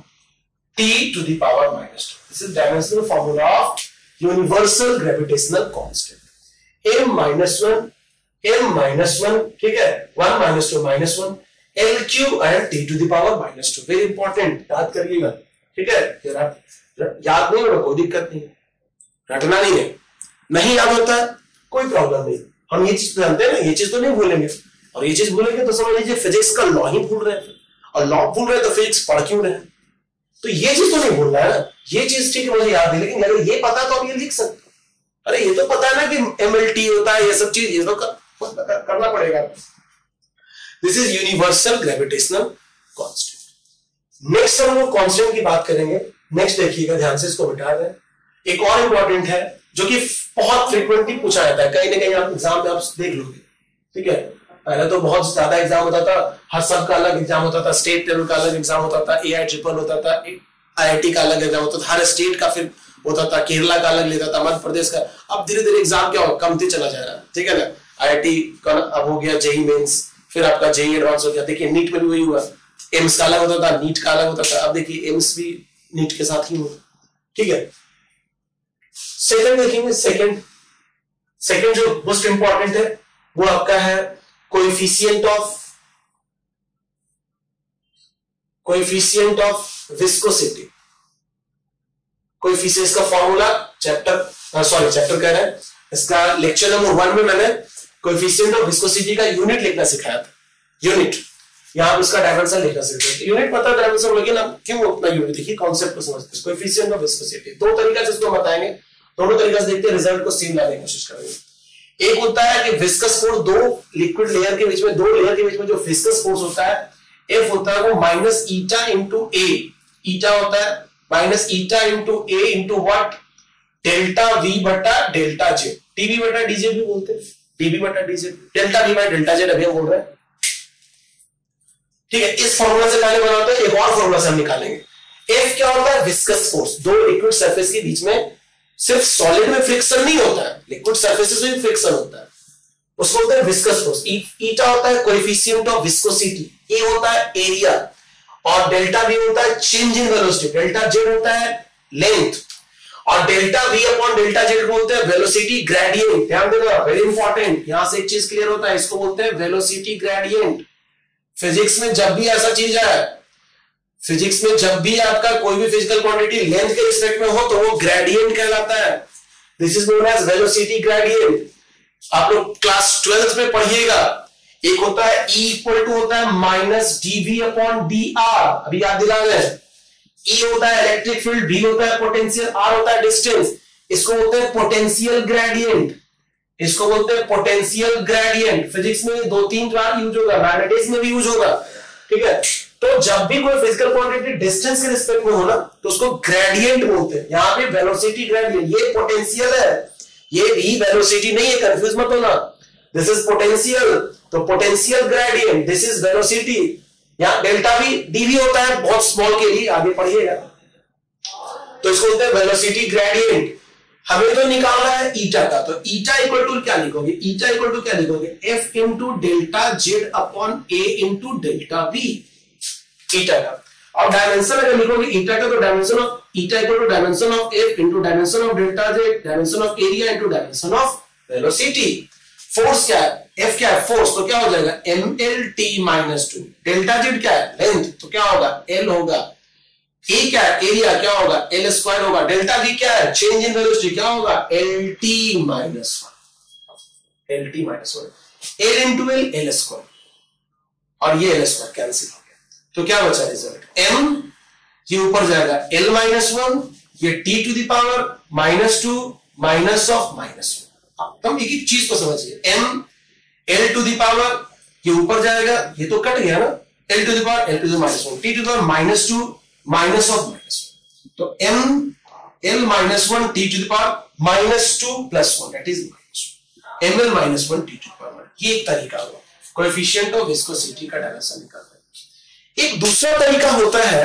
T to the power minus two. This is dimensional formula of universal gravitational constant. M minus one M minus one, ठीक है, one minus two minus one, L cube and T to the power minus two. Very important, याद करिएगा, ठीक है। याद नहीं होगा कोई दिक्कत नहीं, रटना नहीं है, नहीं याद होता है कोई प्रॉब्लम नहीं, हम ये चीज जानते हैं ना, ये चीज तो नहीं भूलेंगे, और ये चीज भूलेंगे तो समझ लीजिए फिजिक्स का लॉ ही भूल रहे हैं, और लॉ भूल रहे हैं तो फिजिक्स पढ़ क्यों रहे हैं। तो ये चीज तो नहीं भूलना है ना, ये चीज ठीक है मुझे याद है, लेकिन अगर ये पता तो आप ये लिख सकते। अरे ये तो पता है ना कि एम एल टी होता है, ये सब चीज ये तो कर, कर, करना पड़ेगा। This is universal gravitational constant. Next हम लोग कांस्टेंट की बात करेंगे। नेक्स्ट देखिएगा ध्यान से, इसको मिटा दें। एक और इंपॉर्टेंट है जो कि बहुत फ्रीक्वेंटली पूछा जाता है, कहीं ना कहीं आप एग्जाम में आप देख लोगे, ठीक है। पहले तो बहुत ज्यादा एग्जाम होता था, हर सब का अलग एग्जाम होता था, स्टेट लेवल का अलग एग्जाम होता था, ए आई ट्रिपल होता था, आई आई टी का अलग एग्जाम होता था, हर स्टेट का फिर होता था, केरला का अलग लेता था, मध्य प्रदेश का। अब धीरे धीरे एग्जाम क्या हो कमती चला जा रहा है, ठीक है ना। आई आई टी का अब हो गया जेई मेंस, फिर आपका जेई एडवांस हो गया। देखिए नीट में भी वही हुआ, एम्स का अलग होता था, नीट का अलग होता था, अब देखिए एम्स भी नीट के साथ ही हुआ, ठीक है। सेकंड देखेंगे, सेकंड सेकंड जो मोस्ट इंपॉर्टेंट है वो आपका है coefficient of coefficient of viscosity. Coefficient का फॉर्मूला चैप्टर सॉरी चैप्टर कह रहे हैं, इसका लेक्चर नंबर वन में मैंने कोएफिशिएंट ऑफ विस्कोसिटी का यूनिट लिखना सिखाया था, यूनिट, यहाँ पे उसका डायमेंशन लिखना सीखते हैं। यूनिट पता डायमेंशन, लेकिन अब क्यों अपना यूनिट, देखिए कॉन्सेप्ट को समझते हैं। कोएफिशिएंट ऑफ विस्कोसिटी दो तरीका से इसको बताएंगे, दोनों तरीका से देखते हैं, रिजल्ट को सेम लाने की कोशिश करेंगे। एक होता है कि विस्कस फोर्स, दो लिक्विड लेयर के बीच में, दो लेयर के बीच में जो विस्कस फोर्स होता है एफ होता है वो माइनस ईटा इंटू ए, ईटा होता है minus eta into A into what, delta V बटा डेल्टा जेड, टीवी बटा डीजेड भी बोलते हैं, टीवी बटा DZ, delta V by delta Z अभी हम बोल रहे हैं, ठीक है। इस फॉर्मूला से पहले बनाते हैं, एक और फॉर्मूला से हम निकालेंगे। एफ क्या होता है, विस्कस फोर्स, दो लिक्विड सरफेस के बीच में सिर्फ सॉलिड में फ्रिक्शन नहीं होता है, लिक्विड सरफेसेस में भी फ्रिक्शन होता है, उसको बोलते हैं विस्कस फोर्स। ईटा होता है कोएफिशिएंट ऑफ विस्कोसिटी, ए होता है एरिया, और डेल्टा वी होता है change in velocity, delta Z होता है लेंथ, और delta V upon delta Z बोलते हैं वेलोसिटी ग्रेडियंट। ध्यान देना, वेरी इंपॉर्टेंट, यहां से एक चीज क्लियर होता है, इसको बोलते हैं वेलोसिटी ग्रेडियंट। फिजिक्स में जब भी ऐसा चीज है, फिजिक्स में जब भी आपका कोई भी फिजिकल क्वांटिटी लेंथ के रिस्पेक्ट में हो तो वो ग्रेडियंट कहलाता है, this is known as velocity gradient. आप लोग क्लास ट्वेल्थ में पढ़िएगा, एक होता है E इक्वल टू होता है minus DV upon D R, अभी याद दिला रहे हैं। E होता है इलेक्ट्रिक फील्ड, V होता है पोटेंशियल, R होता है डिस्टेंस, इसको बोलते हैं पोटेंशियल ग्रेडियंट, इसको बोलते हैं पोटेंशियल ग्रेडियंट। फिजिक्स में दो तीन बार यूज होगा, मैथमेटिक्स में भी यूज होगा, ठीक है। तो जब भी कोई फिजिकल क्वांटिटी डिस्टेंस के रिस्पेक्ट में हो ना तो उसको ग्रेडियंट बोलते हैं। यहाँ पे वेलोसिटी ग्रेडियंट, ये पोटेंशियल है, ये भी वेलोसिटी नहीं है, कंफ्यूज मत होना, दिस इज पोटेंशियल, तो potential gradient, this is velocity. यहाँ डेल्टा भी डीवी होता है बहुत स्मॉल के लिए, आगे पढ़िएगा, तो इसको बोलते हैं वेलोसिटी ग्रेडियंट। हमें तो निकालना है ईटा का, तो ईटा इक्वल टू क्या लिखोगे, ईटा इक्वल टू क्या लिखोगे, F into delta Z upon A into delta V, eta का। और डायमेंशन अगर लिखोगे ईटा का, तो dimension of eta equal to dimension of F into dimension of delta Z, dimension of area into dimension of velocity. Force क्या है, F क्या है फोर्स, तो क्या हो जाएगा M L T minus two, delta Z क्या है लेंथ, तो क्या होगा एल होगा, ए क्या है एरिया, क्या होगा एल स्क्वायर होगा, डेल्टा वी क्या है चेंज इन वेलोसिटी, क्या होगा L T minus one, L T minus one, L into L L square, और ये एल स्क्वायर कैंसिल हो गया, तो क्या बचा रिजल्ट एम, ये ऊपर जाएगा एल माइनस वन, ये T to the power minus two minus of minus one. हम एक एक चीज को समझिए, M L to the power, ये ऊपर जाएगा, ये तो कट गया ना, L to the power L to the minus one, T to the power minus two minus of minus one, तो M L minus one T to the power minus two plus one, that is minus one, M L minus one T to the power, ये एक तरीका हुआ coefficient of viscosity का dimension निकालना है। एक दूसरा तरीका होता है,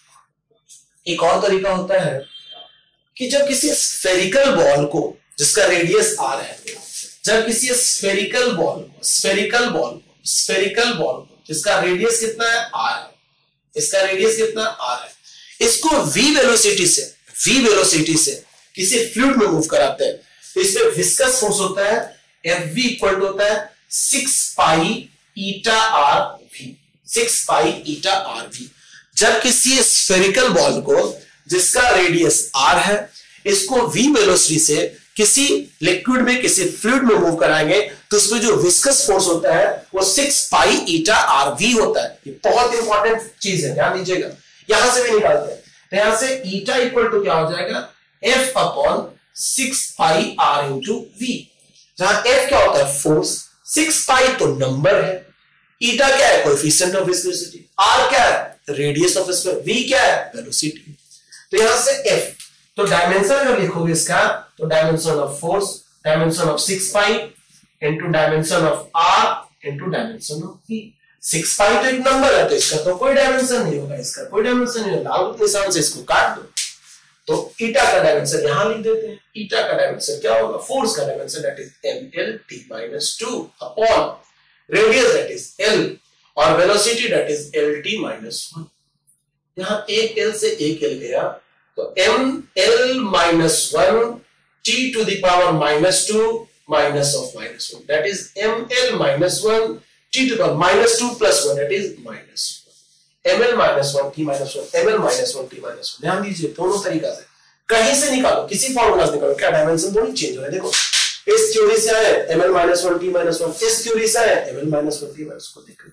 एक और तरीका होता है कि जब किसी स्फेरिकल बॉल को जिसका रेडियस आर है, जब किसी स्फेरिकल बॉल को स्फेरिकल बॉल को स्फेरिकल बॉल को जिसका रेडियस कितना है आर है, इसका रेडियस कितना आर है, इसको v वेलोसिटी से v वेलोसिटी से किसी फ्लूइड में मूव कराते हैं, तो इसमें विस्कस फोर्स होता है एफ वी इक्वल टू होता है six pi eta R V, six pi eta R V. जब किसी स्फेरिकल बॉल को जिसका रेडियस आर है, इसको v वेलोसिटी से किसी लिक्विड में किसी फ्लूइड में मूव कराएंगे, तो उसमें जो विस्कस फोर्स होता है वो six pi eta R V होता है। ये बहुत इंपॉर्टेंट चीज है, ध्यान दीजिएगा, यहां से भी निकालते हैं, तो यहां से ईटा इक्वल टू क्या हो जाएगा F upon six pi R into V, जहां एफ क्या होता है फोर्स, सिक्स पाई तो नंबर है, ईटा क्या है कोएफिशिएंट ऑफ विस्कोसिटी, आर क्या है रेडियस ऑफ स्फीयर, वी क्या है वेलोसिटी। तो यहां से एफ, तो डायमेंशन अगर लिखोगे इसका, तो dimension of force, dimension of six pi into dimension of R into dimension of V. Six pi तो एक नंबर है, तो इसका तो कोई डायमेंशन नहीं होगा, इसका कोई डायमेंशन नहीं होगा, लाल निशान से इसको काट दो, तो ईटा का डायमेंशन यहां लिख देते हैं, ईटा का डायमेंशन क्या होगा फोर्स का dimension that is M L T minus two upon radius that is L, और velocity that is L T minus one. यहां एक एल से एक एल गया, तो M L minus one T to the power minus two minus of minus one, that is M L minus one T to the power minus two plus one, that is minus one, M L minus one T minus one, M L minus one T minus one. ध्यान दीजिए, दोनों तरीका से कहीं से निकालो, किसी formula से निकालो, क्या डायमेंशन थोड़ी चेंज हो रहा है। देखो इस थ्योरी से आए M L minus one T minus one, इस थ्योरी से आए M L minus one T minus one, देखो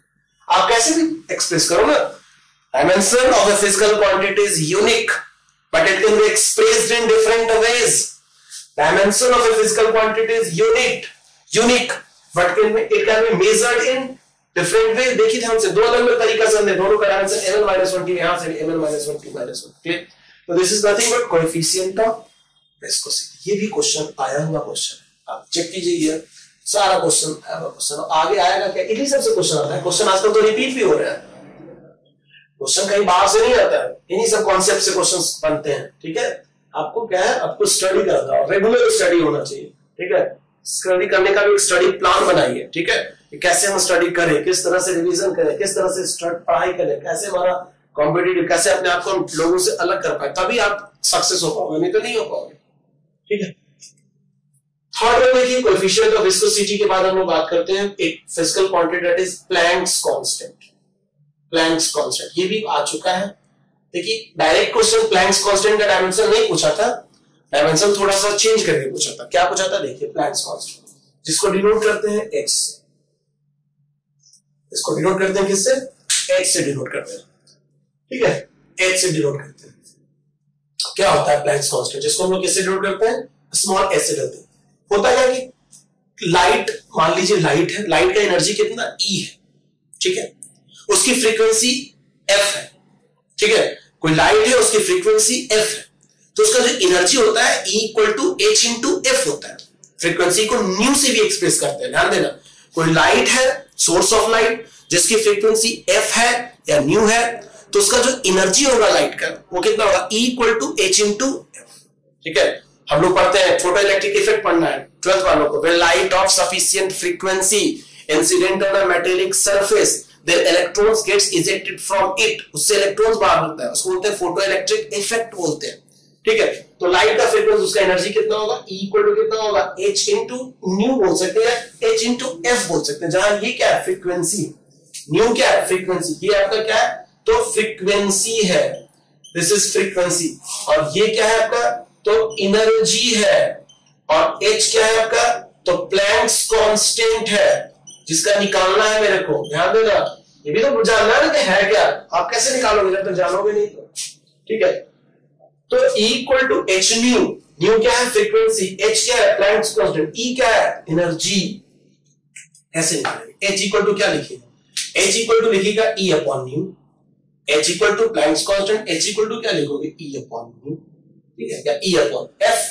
आप कैसे भी एक्सप्रेस करो ना, dimension of a physical quantity is unique but it can be expressed in different ways. Dimension of a physical quantity is unique unique but can it can be measured in different way. देखिए ध्यान से, दो अलग अलग तरीका से हमने दोनों का dimension M L minus one T, यहां से M L minus one T minus one. Clear? तो this is nothing but coefficient of viscosity. ये भी क्वेश्चन आया हुआ क्वेश्चन है, आप चेक कीजिए, सारा क्वेश्चन आया हुआ क्वेश्चन। आगे आएगा क्या, इन्हीं सबसे क्वेश्चन आता है। क्वेश्चन आजकल तो रिपीट भी हो रहा है, क्वेश्चन कहीं बाहर से नहीं आता है, इन्हीं सब कॉन्सेप्ट से क्वेश्चन बनते हैं। ठीक है, आपको क्या है, आपको स्टडी करना है, रेगुलर स्टडी होना चाहिए। ठीक है, स्टडी करने का भी एक स्टडी प्लान बनाइए। ठीक है, कैसे हम स्टडी करें, किस तरह से रिवीजन करें, किस तरह से पढ़ाई करें, कैसे हमारा कॉम्पिटिटिव, कैसे अपने आप को लोगों से अलग कर पाए, तभी आप सक्सेस हो पाओगे, नहीं तो नहीं हो पाओगे। ठीक है, थर्ड वन देखिए कोएफिशिएंट ऑफ विस्कोसिटी के बाद हम लोग बात करते हैं एक physical quantity that is Planck's constant. Planck's constant ये भी आ चुका है। देखिए डायरेक्ट क्वेश्चन प्लैंक्स कांस्टेंट का डायमेंशन नहीं पूछा था, डायमेंशन थोड़ा सा चेंज करके पूछा था। क्या पूछा था, देखिए प्लैंक्स कांस्टेंट, जिसको डिनोट करते हैं एक्स से, इसको डिनोट करते हैं किससे, एच से डिनोट करते हैं। ठीक है, एच से डिनोट करते हैं। क्या होता है प्लैंक्स कांस्टेंट, जिसको हम लोग किससे डिनोट करते हैं, स्मॉल एच से करते हैं। होता है कि लाइट, मान लीजिए लाइट है, लाइट का एनर्जी कितना, ई है। ठीक है, उसकी फ्रीक्वेंसी एफ है। ठीक है, कोई लाइट है, उसकी फ्रीक्वेंसी एफ है, तो उसका जो एनर्जी होता है E equal to H into F होता है। फ्रीक्वेंसी को न्यू से भी एक्सप्रेस करते हैं, ध्यान देना। कोई लाइट है, सोर्स ऑफ लाइट, जिसकी फ्रीक्वेंसी एफ है या न्यू है, तो उसका जो एनर्जी होगा लाइट का वो कितना होगा, E equal to H into F. ठीक है, हम लोग पढ़ते हैं, फोटो इलेक्ट्रिक इफेक्ट पढ़ना है ट्वेल्थ वालों को, when light of sufficient frequency incident on a metallic surface there electrons gets ejected from it, उससे इलेक्ट्रॉन्स बाहर होता है, उसको बोलते हैं फोटो इलेक्ट्रिक इफेक्ट बोलते हैं। ठीक है, तो लाइट का फ्रीक्वेंसी, उसका एनर्जी कितना होगा, ई इक्वल टू कितना होगा, h इंटू न्यू बोल सकते हैं, h इंटू एफ बोल सकते हैं। जहां ये क्या है, फ्रीक्वेंसी, न्यू क्या है, फ्रीक्वेंसी, ये आपका क्या है, तो फ्रीक्वेंसी है, दिस इज फ्रीक्वेंसी, और ये क्या है आपका, तो एनर्जी है, और h क्या है आपका, तो प्लैंक्स कांस्टेंट है, जिसका निकालना है मेरे को, ध्यान देना। ये भी तो जानना है कि है क्या, आप कैसे निकालोगे जब तक जानोगे नहीं तो। ठीक है, तो E equal to H nu, nu क्या है, फ्रीक्वेंसी, h क्या है, प्लैंक्स कांस्टेंट, E क्या है, एनर्जी। ऐसे निकालेंगे, h इक्वल टू क्या लिखिएगा, h इक्वल टू लिखिएगा E upon nu, h equal to Planck's constant, h equal to क्या लिखोगे, E अपॉन न्यू। ठीक है, क्या E अपॉन F,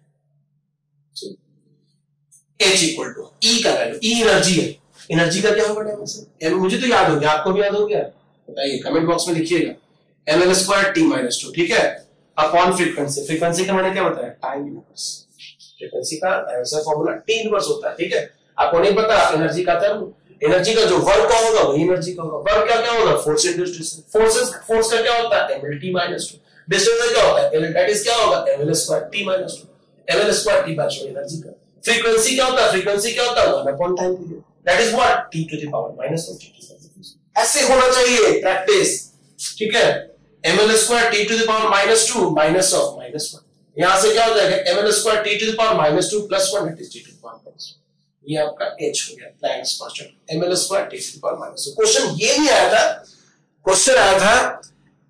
h equal to E का वैल्यू, E एनर्जी है, एनर्जी का क्या होगा डायमेंशन, मुझे तो याद हो गया, आपको भी याद हो गया, बताइए कमेंट बॉक्स में लिखिएगा, M L square T minus two. ठीक है, अपॉन फ्रीक्वेंसी, फ्रीक्वेंसी का मैंने क्या बताया, टाइम इनवर्स, फ्रीक्वेंसी का ऐसा फॉर्मूला टी इनवर्स होता है। ठीक है, आपको नहीं पता एनर्जी का टर्म, एनर्जी का जो वर्क का होगा वही एनर्जी का होगा। वर्क क्या क्या होगा, force into distance, forces, force का क्या होता है, M L T minus two, distance का क्या होता है, एल, दैट इज क्या होगा, M L square T minus two, M L square T by energy का। फ्रीक्वेंसी क्या होता है, फ्रीक्वेंसी क्या होता है, one upon time period, that is what, T to the power minus one T to. ऐसे होना चाहिए प्रैक्टिस। ठीक है, M L square T to the power minus two minus of minus one, यहां से क्या हो जाएगा, M L square T to the power minus two plus one, that is T to the power minus one. ये आपका h हो गया, Planck's constant, M L square T to the power minus two. Question ये नहीं आया था, question आया था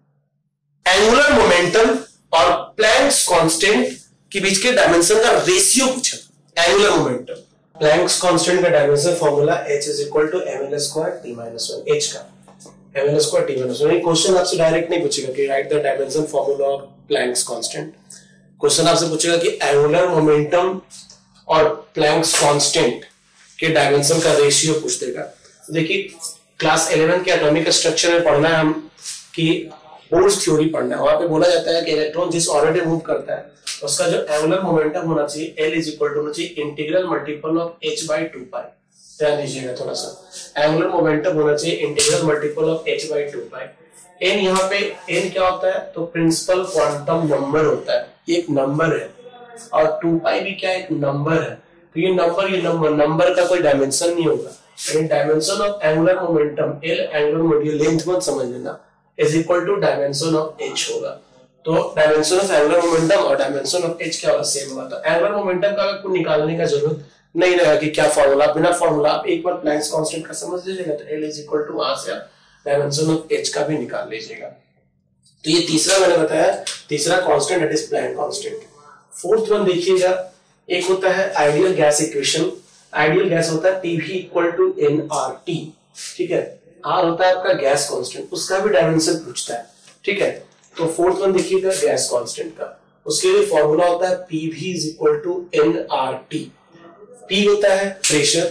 एंगुलर मोमेंटम और प्लैंक्स कांस्टेंट के बीच के डायमेंशन का रेशियो पूछा। एंगुलर मोमेंटम, प्लैंक्स कांस्टेंट का dimension formula h is equal to ml square t minus one, h का ml square t minus one. Question आपसे डायरेक्ट नहीं पूछेगा कि right the dimension formula of Planck's constant, question आपसे पूछेगा कि angular momentum और प्लैंक्स कांस्टेंट के डायमेंशन का रेशियो पूछ देगा। देखिए क्लास इलेवन के एटॉमिक स्ट्रक्चर में पढ़ना है हम कि बोर्स थ्योरी पढ़ना है, वहां पे बोला जाता है कि इलेक्ट्रॉन जिस ऑर्बिट मूव करता है उसका जो एंगुलर मोमेंटम होना चाहिए L इज इक्वल टू होना चाहिए integral multiple of h by two pi. ध्यान दीजिएगा थोड़ा सा, एंगुलर मोमेंटम होना चाहिए integral multiple of h by two pi. n यहाँ पे n क्या होता है, तो प्रिंसिपल क्वांटम नंबर होता है, ये एक नंबर है, और टू पाई भी क्या एक नंबर है। तो ये नंबर ये नंबर नंबर का कोई डायमेंशन नहीं होगा, लेकिन dimension of angular momentum L angular momentum length मत समझ लेना, is equal to dimension of h होगा। तो डायमेंशन ऑफ एंगुलर मोमेंटम और डायमेंशन ऑफ h क्या होगा, सेम होगा। तो एंगुलर मोमेंटम का आपको निकालने का जरूरत नहीं रहेगा कि क्या फॉर्मूला, बिना फॉर्मूला आप एक बार प्लैंक्स कांस्टेंट का समझ लीजिएगा तो L is equal to R से आप डायमेंशन ऑफ H का भी निकाल लीजिएगा। तो ये तीसरा मैंने बताया, तीसरा constant that is Planck constant. Fourth one देखिएगा, एक होता है ideal gas equation. Ideal gas होता है PV equal to N R T, ठीक है। आर होता है आपका गैस कांस्टेंट, उसका भी डायमेंशन पूछता है, ठीक है। तो फोर्थ वन देखिएगा गैस कांस्टेंट का, उसके लिए फॉर्मूला होता है PV is equal to N R T. P होता है प्रेशर,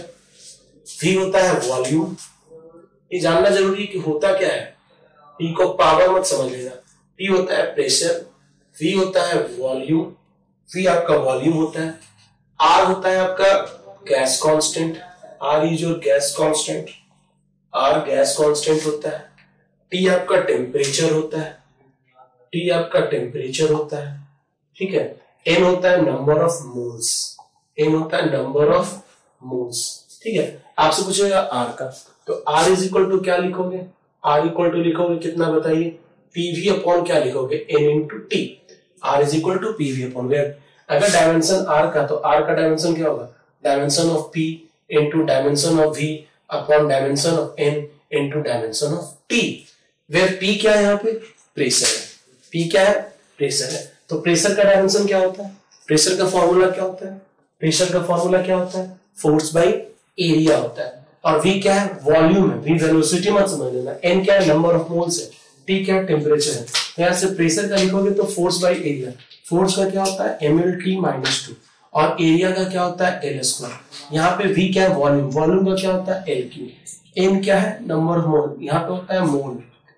V होता है वॉल्यूम। ये जानना जरूरी है कि होता क्या है, P को पावर मत समझ लेना। P होता है प्रेशर, V होता है वॉल्यूम, V आपका वॉल्यूम होता है, R होता है आपका gas constant, R is your gas constant, R gas constant होता है, T आपका टेम्परेचर होता है, T आपका टेम्परेचर होता है, ठीक है। N होता है नंबर ऑफ मोल्स, N होता है नंबर ऑफ मोल्स, ठीक है। आपसे पूछेगा R का, तो R इज इक्वल टू क्या लिखोगे, R इक्वल टू लिखोगे कितना बताइए, पीवी अपॉन क्या लिखोगे, N into T. R is equal to PV upon where, अगर डायमेंशन R का तो R का डायमेंशन क्या होगा, dimension of P into dimension of V upon dimension of N into dimension of T, where P क्या है यहाँ पे, प्रेशर है। P क्या है, प्रेशर है। तो प्रेशर का डायमेंशन क्या होता है, प्रेशर का फॉर्मूला क्या होता है, प्रेशर का फॉर्मूला क्या होता है, फोर्स बाय एरिया होता है। और V क्या है, वॉल्यूम है, V वेलोसिटी मत समझ लेना, N क्या है, नंबर ऑफ मोल्स है, T क्या है, टेम्परेचर है। तो यहाँ से प्रेशर का लिखोगे तो फोर्स बाय एरिया, फोर्स का क्या होता है M L T minus two, और एरिया का क्या होता है एल स्क्वायर। यहाँ पे V क्या है, वॉल्यूम, वॉल्यूम का क्या होता है एल क्यू, N क्या है, नंबर ऑफ मोल, यहाँ पे होता है मोल,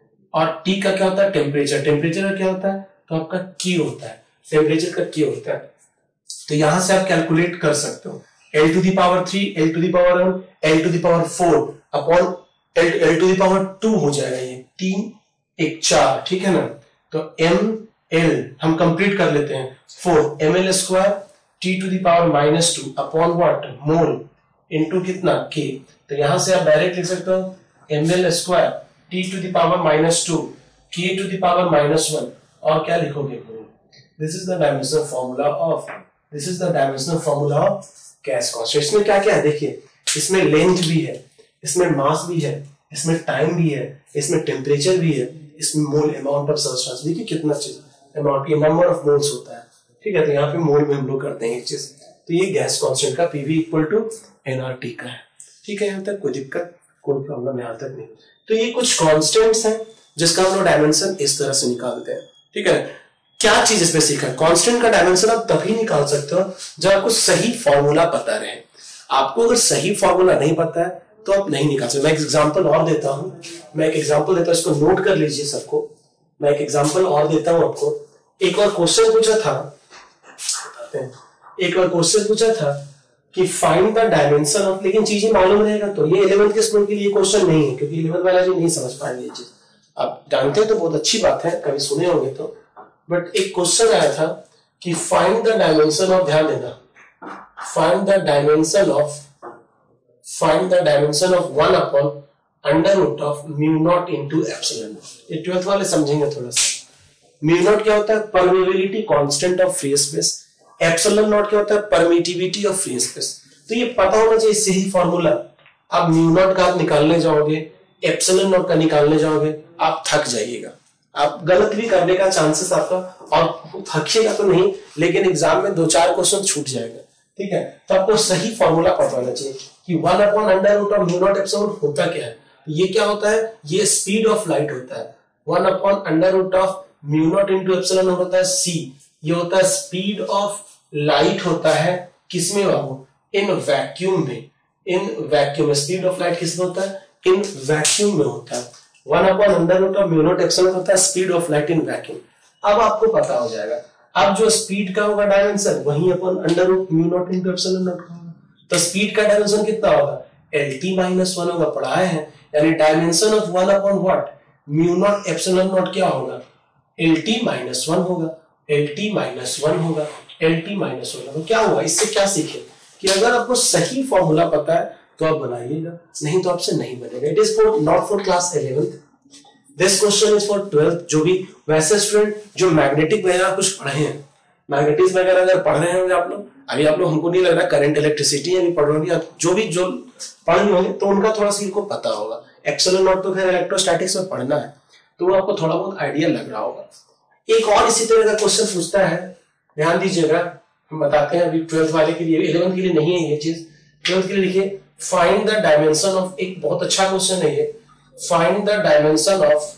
और T का क्या होता है टेम्परेचर, टेम्परेचर का क्या होता है, तो आपका K होता है, टेम्परेचर का K होता है। तो यहां से आप कैलकुलेट कर सकते हो L to the power three, L to the power one, L to the power four upon L to the power two हो जाएगा, ये तीन एक चार, ठीक है ना। तो M L हम कंप्लीट कर लेते हैं, four M L square T to the power minus two upon what, mole into कितना K। तो यहां से आप डायरेक्ट लिख सकते हो M L square T to the power minus two K to the power minus one, और क्या लिखोगे, mole. This is the dimensional formula of this is the dimensional formula of gas constant. इसमें क्या क्या है देखिए, इसमें लेंथ भी है, इसमें मास भी है, इसमें टाइम भी है, इसमें टेम्परेचर भी है, इसमें मोल अमाउंट ऑफ सब्सटेंस, देखिए कितना चीज अमाउंट, ये नंबर ऑफ मोल्स होता है, ठीक है। तो यहाँ पे मोल में हम लोग करते हैं एक चीज। तो ये गैस कांस्टेंट का पीवी इक्वल टू एनआरटी का है, ठीक है। यहाँ तक कोई दिक्कत, कोई प्रॉब्लम यहाँ तक नहीं। तो ये कुछ कॉन्स्टेंट्स हैं जिसका हम लोग डायमेंशन इस तरह से निकालते हैं, ठीक है। क्या चीज इसमें सीखा, कांस्टेंट का डायमेंशन आप तभी निकाल सकते हो जब आपको सही फॉर्मूला पता रहे। आपको अगर सही फॉर्मूला नहीं पता है तो आप नहीं निकाल सकते। मैं एक एग्जांपल और देता हूं, मैं एक एग्जांपल देता हूं, इसको नोट कर लीजिए सबको। मैं एक एग्जांपल और देता हूं आपको। एक और क्वेश्चन पूछा था, एक और क्वेश्चन पूछा था कि फाइंड द डायमेंशन ऑफ, लेकिन चीजें मालूम रहेगा तो। ये इलेवेंथ के स्टूडेंट के लिए क्वेश्चन नहीं है, क्योंकि इलेवेंथ वाला जो नहीं समझ पाएंगे ये चीज। आप जानते हैं तो बहुत अच्छी बात है, कभी सुने होंगे तो। बट एक क्वेश्चन आया था कि फाइंड द डायमेंशन ऑफ, ध्यान देना, find the dimension of find the dimension of one upon under root of mu naught into epsilon. ये ट्वेल्थ वाले समझेंगे थोड़ा सा। म्यू नॉट क्या होता है, permeability constant of free space. Epsilon naught क्या होता है, परमिटिविटी ऑफ फ्री स्पेस। तो ये पता होना चाहिए, इससे ही फॉर्मूला। आप म्यू नॉट का निकालने जाओगे, एप्सिलॉन नॉट का निकालने जाओगे, आप थक जाइएगा, आप गलत भी करने का चांसेस आपका, और थकिएगा तो नहीं, लेकिन एग्जाम में दो चार क्वेश्चन छूट जाएगा, ठीक है। तो आपको सही फॉर्मूला पता होना चाहिए कि one upon under root of mu naught epsilon होता क्या है। ये क्या होता है, ये स्पीड ऑफ लाइट होता है। One upon under root of mu naught into epsilon होता है सी, ये होता है स्पीड ऑफ लाइट होता है, किसमें बाबू, इन वैक्यूम में। In vacuum, speed of light किसमें होता है, इन वैक्यूम में होता है। One upon under root of mu naught epsilon होता है speed of light in vacuum. अब आपको पता हो जाएगा, अब जो स्पीड का होगा डायमेंशन वही upon under root mu naught into epsilon naught का होगा। तो स्पीड का डायमेंशन कितना होगा, एल टी माइनस वन होगा, पढ़ाए हैं। यानी dimension of one upon what, mu naught epsilon naught क्या होगा, एल टी माइनस वन होगा, एल टी माइनस वन होगा, एल टी माइनस वन होगा। क्या हुआ, इससे क्या सीखे कि अगर आपको सही फॉर्मूला पता है तो आप बनाइएगा, नहीं तो आपसे नहीं बनेगा। It is for not for class eleventh, this question is for twelfth. जो भी वैसे स्टूडेंट जो मैग्नेटिक वगैरह कुछ पढ़े हैं, मैग्नेटिज्म वगैरह अगर पढ़ रहे होंगे आप लोग, अभी आप लोग, हमको नहीं लग रहा करंट इलेक्ट्रिसिटी अभी पढ़ रहे होंगे, जो भी जो पढ़ रहे होंगे तो उनका थोड़ा सा इनको पता होगा। एप्सिलॉन नॉट तो खैर इलेक्ट्रोस्टैटिक्स में पढ़ना है, तो वो आपको थोड़ा बहुत आइडिया लग रहा होगा। एक और इसी तरह का क्वेश्चन पूछता है, ध्यान दीजिएगा, हम बताते हैं अभी ट्वेल्थ वाले के लिए, इलेवेंथ के लिए नहीं है ये चीज, ट्वेल्थ के लिए लिखिए फाइंड द डायमेंशन ऑफ, एक बहुत अच्छा क्वेश्चन है ये, find the dimension of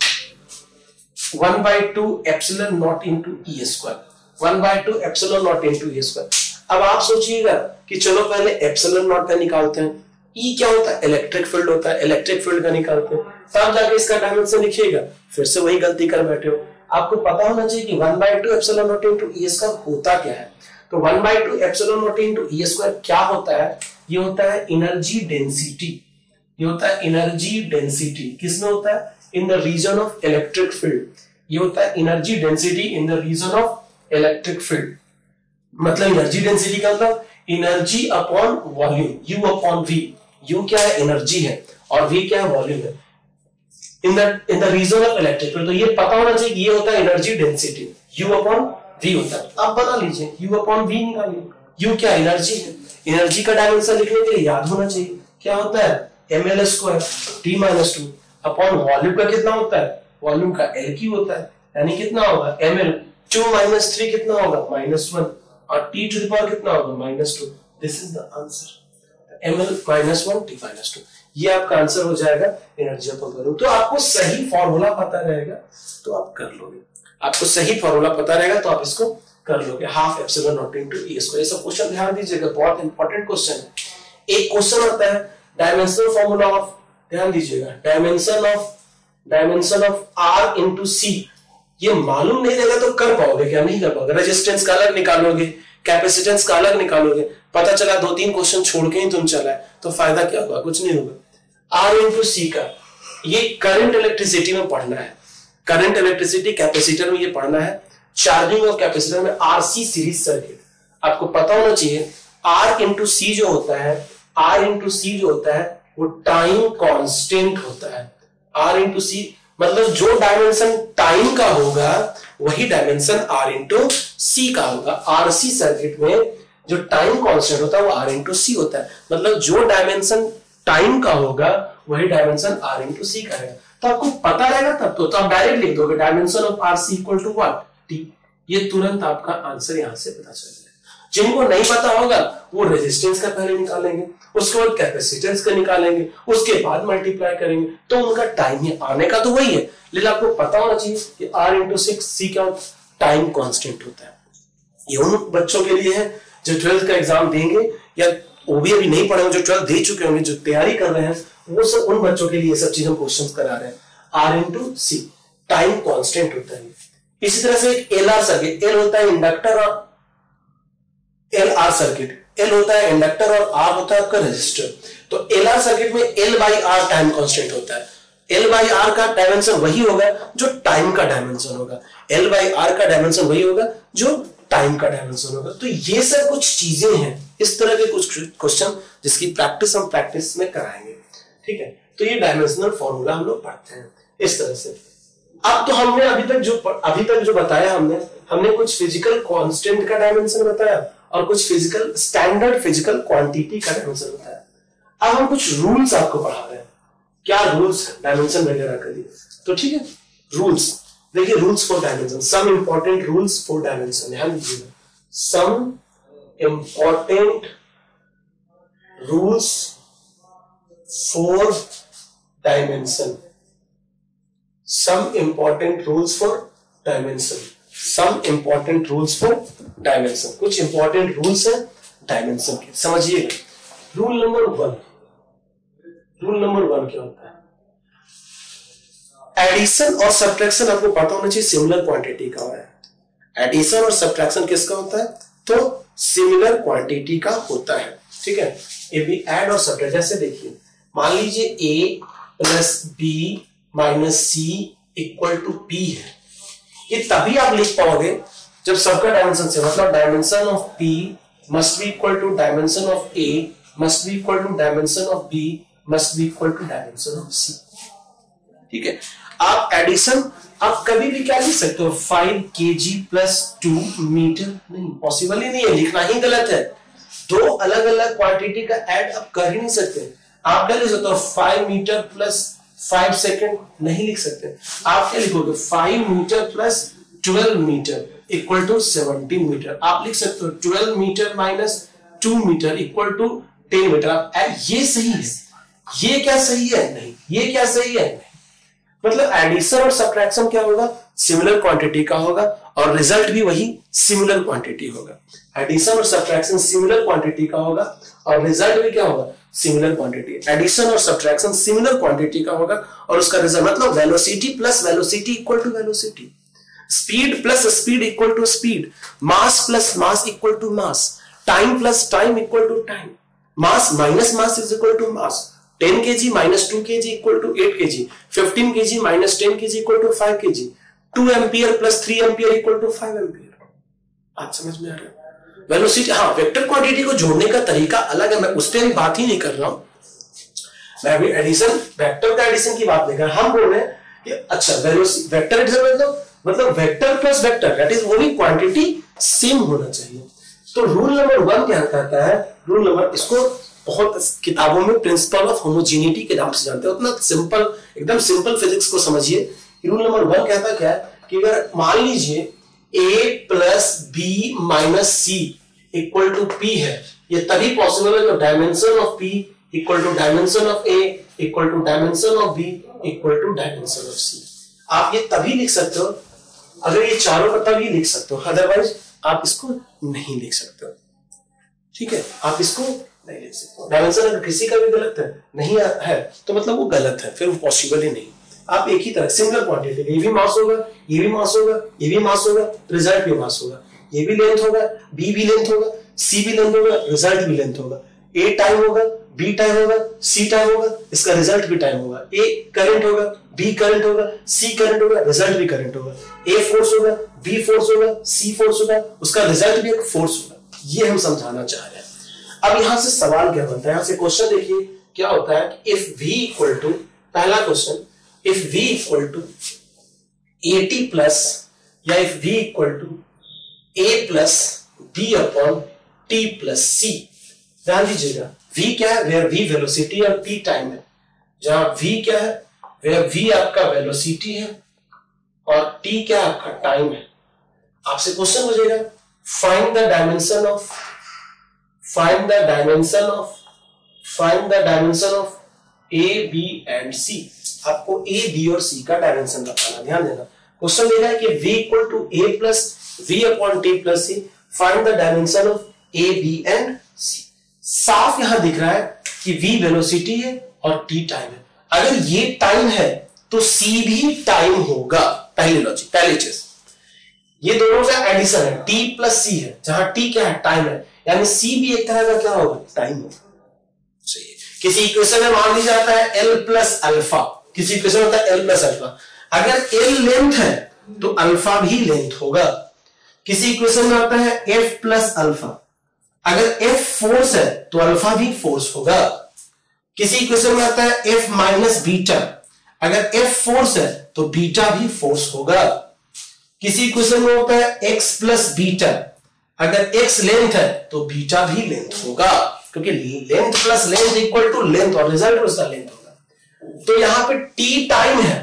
one by two epsilon naught into E square, one by two epsilon naught into E square. अब आप सोचिएगा कि चलो पहले एप्सिलॉन नॉट का निकालते हैं, ई क्या होता है, इलेक्ट्रिक फील्ड होता है, इलेक्ट्रिक फील्ड का निकालते हैं, तब जाके इसका डायमेंशन लिखिएगा। फिर से वही गलती कर बैठे हो, आपको पता होना चाहिए कि one by two epsilon naught into E square होता क्या है। तो one by two epsilon naught into E square क्या होता है, ये होता है एनर्जी डेंसिटी, ये होता है एनर्जी डेंसिटी, किसमें होता है, in the region of electric field, ये होता है energy density in the region of electric field. मतलब एनर्जी डेंसिटी का मतलब energy upon volume, U upon V, U क्या है एनर्जी है और वी क्या है वॉल्यूम है, in the in the region of electric field. तो ये पता होना चाहिए ये होता है energy density, U upon V होता है। अब बना लीजिए यू अपॉन वी निकालिए, यू क्या एनर्जी है, एनर्जी का डायमेंशन लिखने के लिए याद होना चाहिए क्या होता है, M L square T minus two upon volume का कितना होता है, वॉल्यूम का एल क्यू होता है, यानी कितना होगा M L, two minus three कितना होगा माइनस वन, और टी टू द पावर कितना होगा minus two. This is the answer, M L minus one T minus two, ये आपका आंसर हो जाएगा एनर्जी अपॉन वॉल्यूम। तो आपको सही फॉर्मूला पता रहेगा तो आप कर लोगे, आपको सही फॉर्मूला पता रहेगा तो आप इसको कर लोगे, half epsilon naught into E square. ये सब क्वेश्चन ध्यान दीजिएगा, बहुत इंपॉर्टेंट क्वेश्चन है। एक क्वेश्चन होता है डायमेंशनल फॉर्मूला ऑफ, ध्यान दीजिएगा, dimension of dimension of R into C, ये मालूम नहीं रहेगा तो कर पाओगे क्या, नहीं कर पाओगे। रेजिस्टेंस का अलग निकालोगे, कैपेसिटेंस का अलग निकालोगे, पता चला दो तीन क्वेश्चन छोड़ के ही तुम चला है तो फायदा क्या होगा, कुछ नहीं होगा। आर इंटू सी का ये करंट इलेक्ट्रिसिटी में पढ़ना है, करंट इलेक्ट्रिसिटी कैपेसिटर में ये पढ़ना है, चार्जिंग और कैपेसिटर में आरसी सीरीज सर्किट। आपको पता होना चाहिए आर इंटू सी जो होता है, आर इंटू सी जो होता है वो टाइम कांस्टेंट होता है। आर इंटू सी मतलब जो डायमेंशन टाइम का होगा वही डायमेंशन आर इंटू सी का होगा। आरसी सर्किट में जो टाइम कांस्टेंट होता है वो आर इंटू सी होता है, मतलब जो डायमेंशन टाइम का होगा वही डायमेंशन आर इंटू सी का रहेगा। तो आपको पता रहेगा तब तो, तो आप डायरेक्ट लिख दोगे dimension of R C equal to what, T. ये तुरंत आपका आंसर यहां से पता चल जाएगा। जिनको नहीं पता होगा वो रेजिस्टेंस का पहले निकालेंगे, उसके बाद कैपेसिटेंस का निकालेंगे, उसके बाद मल्टीप्लाई करेंगे, तो उनका टाइम आने का तो वही है, लेकिन आपको पता होना चाहिए कि आर इंटू सिक्स सी का टाइम कांस्टेंट होता है। ये उन बच्चों के लिए है जो ट्वेल्थ का एग्जाम देंगे, या वो भी अभी नहीं पढ़े होंगे, जो ट्वेल्थ दे चुके होंगे, जो तैयारी कर रहे हैं, वो सब उन बच्चों के लिए सब चीज हम क्वेश्चन करा रहे हैं। R into C time constant होता है। इसी तरह से एक एल आर सर्किट, एल होता है इंडक्टर और एल आर सर्किट, एल होता है इंडक्टर और आर होता है आपका रेजिस्टर। तो एल आर सर्किट में L by R time constant होता है। एल बाई आर का डायमेंशन वही होगा जो टाइम का डायमेंशन होगा, एल बाई आर का डायमेंशन वही होगा जो टाइम का डायमेंशन होगा। तो ये सब कुछ चीजें हैं, इस तरह के कुछ क्वेश्चन जिसकी प्रैक्टिस हम प्रैक्टिस में कराएंगे, ठीक है। तो ये डायमेंशनल फॉर्मूला हम लोग पढ़ते हैं इस तरह से। अब तो हमने अभी तक जो अभी तक जो बताया हमने हमने कुछ फिजिकल कांस्टेंट का डायमेंशन बताया और कुछ फिजिकल स्टैंडर्ड फिजिकल क्वांटिटी का डायमेंशन बताया। अब हम कुछ रूल्स आपको पढ़ा रहे हैं, क्या रूल्स डायमेंशन वगैरह के लिए, तो ठीक है। रूल्स देखिए, rules for dimension, some important rules for dimension, ध्यान दीजिएगा, some important rules for dimension, some important rules for dimension, some important rules for dimension, कुछ important rules है डायमेंशन के, समझिएगा। Rule number one, rule number one क्या होता है, addition और सब्ट्रैक्शन आपको पता होना चाहिए सिमिलर क्वांटिटी का है। एडिशन और सब्ट्रैक्शन किसका होता है, तो सिमिलर क्वांटिटी का होता है, ठीक है। ये भी ऐड और सब्ट्रैक्ट, जैसे देखिए मान लीजिए A plus B minus C equal to P है, ये तभी आप लिख पाओगे जब सबका डायमेंशन से, मतलब dimension of P must be equal to dimension of A must be equal to dimension of B must be equal to dimension of C, ठीक है। आप एडिशन आप कभी भी क्या लिख सकते हो, five K G plus two metre, नहीं पॉसिबल ही नहीं है, लिखना ही गलत है। दो अलग अलग क्वांटिटी का ऐड आप कर ही नहीं सकते। आप क्या लिख सकते हो, five metre plus five second, नहीं लिख सकते। आप क्या लिखोगे, five metre plus twelve metre equal to seventeen metre. आप लिख सकते हो twelve metre minus two metre equal to ten metre. आप ये सही है, ये क्या सही है, नहीं, ये क्या सही है, नहीं। मतलब एडिशन और सब्ट्रैक्शन क्या होगा, सिमिलर क्वांटिटी का होगा और रिजल्ट भी वही सिमिलर क्वांटिटी होगा। एडिशन और सब्ट्रैक्शन सिमिलर क्वांटिटी का होगा और रिजल्ट भी क्या होगा, सिमिलर क्वांटिटी। एडिशन और सब्ट्रैक्शन सिमिलर क्वांटिटी का होगा और उसका रिजल्ट मतलब velocity plus velocity equal to velocity, speed plus speed equal to speed, mass plus mass equal to mass, time plus time equal to time, mass minus mass is equal to mass, ten KG minus two KG equal to eight KG, fifteen KG minus ten KG equal to five KG, two ampere plus three ampere equal to five ampere. बात समझ में आ रहा है? Velocity, हाँ, vector quantity को जोड़ने का तरीका अलग है, मैं उस पर बात ही नहीं कर रहा हूं। मैं अभी एडिशन, वेक्टर का एडिशन की बात नहीं कर रहा। हम बोल रहे हैं कि अच्छा वेलोसिटी वेक्टर एडिशन मतलब मतलब vector plus vector, that is वो भी क्वांटिटी सेम होना चाहिए। तो रूल नंबर वन क्या कहता है, रूल नंबर, इसको बहुत किताबों में प्रिंसिपल ऑफ होमोजेनिटी के नाम से जानते हैं। उतना सिंपल, एकदम सिंपल फिजिक्स को समझिए। रूल नंबर वन कहता क्या है कि अगर मान लीजिए a plus B minus C equal to P है, ये तभी पॉसिबल है जब dimension of p equal to dimension of a equal to dimension of b equal to dimension of c। आप ये तभी लिख सकते हो अगर ये चारों का, तभी लिख सकते हो, अदरवाइज आप इसको नहीं लिख सकते हो। ठीक है, आप इसको नहीं लिख सकते। डायमेंशन अगर किसी का भी गलत है, नहीं है, तो मतलब वो गलत है, फिर वो पॉसिबल ही नहीं। आप एक ही तरह सिमिलर क्वांटिटी, ये भी मास होगा, ये भी मास होगा, ये भी मास होगा, रिजल्ट भी मास होगा, ये भी लेंथ होगा, बी भी लेंथ होगा, सी भी लेंथ होगा, रिजल्ट भी लेंथ होगा, ए टाइम होगा, बी टाइम होगा, सी टाइम होगा, इसका रिजल्ट भी टाइम होगा, ए करंट होगा, बी करंट होगा, सी करंट होगा, रिजल्ट भी करंट होगा, ए फोर्स होगा, बी फोर्स होगा, सी फोर्स होगा, उसका रिजल्ट भी एक फोर्स होगा। ये हम समझाना चाह रहे हैं। अब यहां से सवाल क्या बनता है, यहां से क्वेश्चन देखिए क्या होता है कि इफ v इक्वल टू, पहला question, if v equal to AT plus या if v equal to a plus b upon t plus c। ध्यान दीजिएगा, v क्या है, वेयर v वेलोसिटी और t टाइम है। जहां v क्या है, वेयर v आपका वेलोसिटी है और t क्या आपका टाइम है। आपसे क्वेश्चन हो जाएगा, find the dimension of Find the dimension of find the dimension of A, B and C। आपको A, B और C का डायमेंशन बताना। ध्यान देना, क्वेश्चन दे रहा है कि V equal to A plus V upon T plus C, find the dimension of A, B and C। साफ यहां दिख रहा है कि V वेलोसिटी है और T टाइम है। अगर ये टाइम है तो C भी टाइम होगा। पहली लॉजिक, पहली चीज, ये दोनों का एडिशन है, T प्लस C है, जहां T क्या है, टाइम है, यानी C भी एक तरह का क्या होगा, टाइम होगा। सही है। किसी इक्वेशन में मान लिया जाता है L प्लस अल्फा, किसी इक्वेशन में होता है L प्लस अल्फा, अगर L लेंथ है तो अल्फा भी लेंथ होगा। किसी इक्वेशन में होता है F प्लस अल्फा, अगर F फोर्स है तो अल्फा भी फोर्स होगा। किसी इक्वेशन में आता है F माइनस बीटा, अगर F फोर्स है तो बीटा भी फोर्स होगा। किसी इक्वेशन में होता है x प्लस बीटा, अगर x लेंथ है तो बीटा भी लेंथ होगा, क्योंकि length plus length equal to length और रिजल्ट उसका लेंथ होगा। तो यहां पे t टाइम है,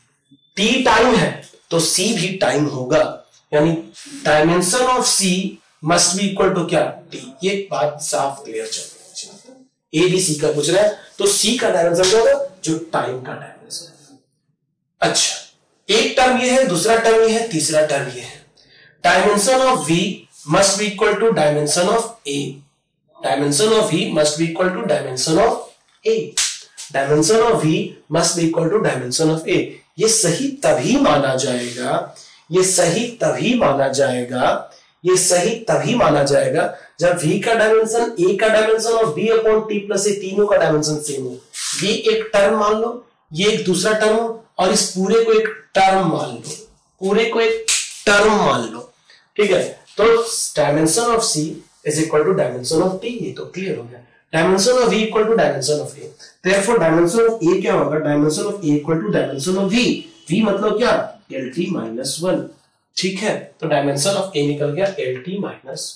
t टाइम है तो c भी टाइम होगा, यानी dimension of c must be equal to क्या, t। ये बात साफ क्लियर चल रही है। ए बी सी का पूछ रहा है तो c का डायमेंशन क्या होगा, जो टाइम का डायमेंशन। अच्छा, एक टर्म ये है, दूसरा टर्म ये है, तीसरा टर्म ये है। Dimension of v must be equal to dimension of A. Dimension of V must be equal to dimension of A. Dimension of V must be equal to dimension of A. ये सही तभी माना जाएगा, ये सही तभी माना जाएगा, ये सही तभी माना जाएगा जब V का डायमेंशन A का डायमेंशन और B upon T plus A तीनों का डायमेंशन सेम हो। ये एक टर्म मान लो, ये एक दूसरा टर्म हो और इस पूरे को एक टर्म मान लो, पूरे को एक टर्म मान लो। ठीक है, तो dimension of C is equal to dimension of T। ये तो क्लियर हो गया। Dimension of V equal to dimension of A, therefore dimension of A क्या होगा, dimension of A equal to dimension of V। V मतलब क्या, L T minus one. ठीक है, तो डायमेंशन ऑफ ए निकल गया एल टी माइनस।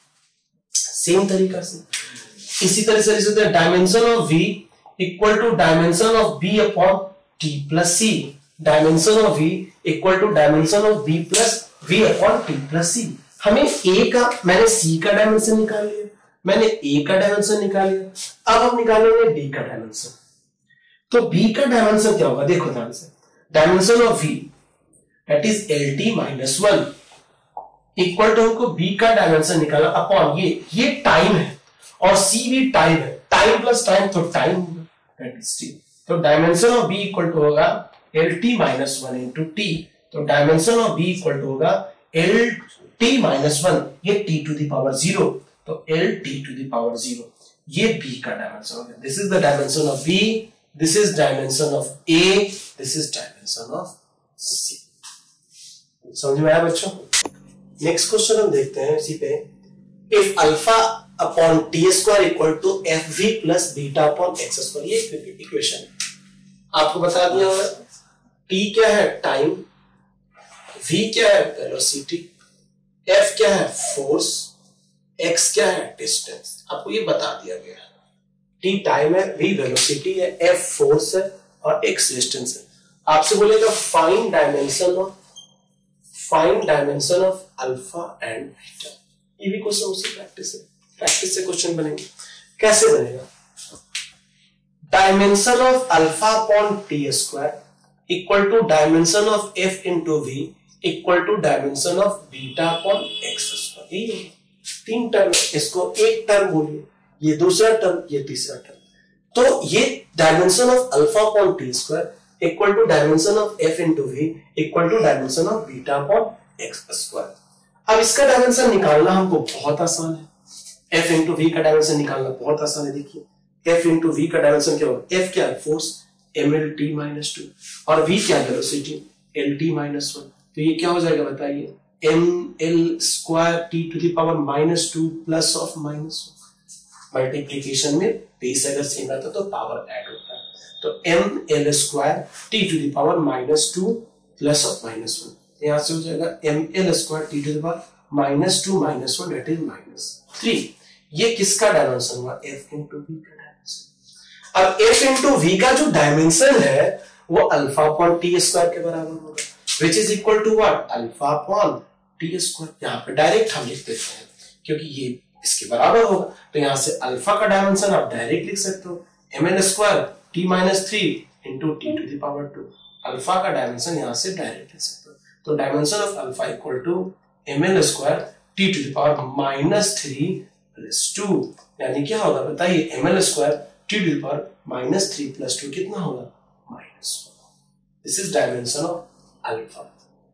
सेम तरीका से इसी तरह से dimension of v equal to dimension of b upon t plus C. Dimension of v equal to dimension of b plus v upon t plus C. हमें a का, मैंने c का dimension निकाल लिया, मैंने a का डायमेंशन निकाल लिया, अब हम निकालेंगे b का डायमेंशन। तो b का डायमेंशन क्या होगा, देखो ध्यान से, dimension of v that is L T minus one equal to हमको b का डायमेंशन निकाला अपॉन ये ये टाइम है और c भी टाइम है, टाइम प्लस टाइम तो टाइम दैट इज t। तो dimension of b equal to होगा L T minus one into T. तो dimension of b equal to होगा एल टी माइनस वन, ये t to the power zero, तो L T to the power zero, ये b का dimension हो गया। This is the dimension of b, this is dimension of a, this is dimension of c। समझ में आया बच्चों? नेक्स्ट क्वेश्चन हम देखते हैं इसी पे। If alpha upon T square equal to F V plus beta upon x square, ये इक्वेशन आपको बता दिया होगा। टी क्या है, टाइम, v क्या है, वेलोसिटी, f क्या है, फोर्स, x क्या है, डिस्टेंस, आपको ये बता दिया गया है। t टाइम है, v वेलोसिटी है, f फोर्स है और x डिस्टेंस है। आपसे बोलेगा find dimension of find dimension of alpha and beta. ये भी क्वेश्चन उसी प्रैक्टिस है, प्रैक्टिस से क्वेश्चन बनेंगे। कैसे बनेगा, dimension of alpha upon T square equal to dimension of F into V equal to dimension of beta upon x square. यही तीन टर्म, इसको एक टर्म बोलिए, ये दूसरा टर्म, ये तीसरा टर्म। तो ये dimension of alpha upon T square equal to dimension of F into V equal to dimension of beta upon x square. अब इसका डायमेंशन निकालना हमको बहुत आसान है। एफ इंटू वी का डायमेंशन निकालना बहुत आसान है। देखिए एफ इंटू वी का डायमेंशन क्या होगा, एफ क्या है, force, M L T minus two, और वी क्या है, velocity, L T minus one. तो ये क्या हो जाएगा बताइए, M L square T to the power minus two plus of minus one. Multiplication में बेस अगर सेम रहता तो पावर ऐड होता है। तो M L square T to the power minus two plus of minus one, यहां से हो जाएगा M L square T to the power minus two minus one that is minus three. ये किसका डायमेंशन हुआ, एफ इंटू वी का dimension. अब F into V का जो डायमेंशन है वो अल्फा अपॉन टी स्क्वायर के बराबर होगा, which is equal to what, alpha upon T square. यहाँ पे डायरेक्ट हम लिख देते हैं क्योंकि ये इसके बराबर होगा। तो यहां से अल्फा का डायमेंशन आप डायरेक्ट लिख सकते हो, M L square T minus three into T to the power two. Alpha का डायमेंशन यहां से डायरेक्ट लिख सकते हो। तो dimension of alpha equal to M L square T to the power minus three plus two, यानी क्या होगा बताइए, M L square T to the power minus three plus two कितना होगा, minus one. This is dimension of alpha.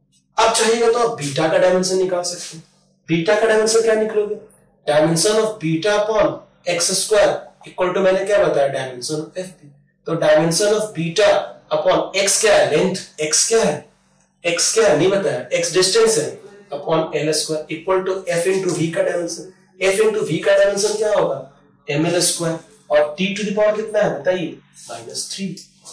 अब चाहिएगा तो आप बीटा का डायमेंशन निकाल सकते हैं। बीटा का डायमेंशन क्या निकलोगे, dimension of beta upon x square equal to, मैंने क्या बताया, डायमेंशन ऑफ एफ। तो dimension of beta upon x क्या है, लेंथ, एक्स क्या है, एक्स क्या है नहीं बताया, एक्स डिस्टेंस है, upon L square equal to F into V का डायमेंशन। एफ इंटू वी का डायमेंशन क्या होगा, एम एल स्क्वायर, और टी टू द पावर कितना है बताइए, minus three,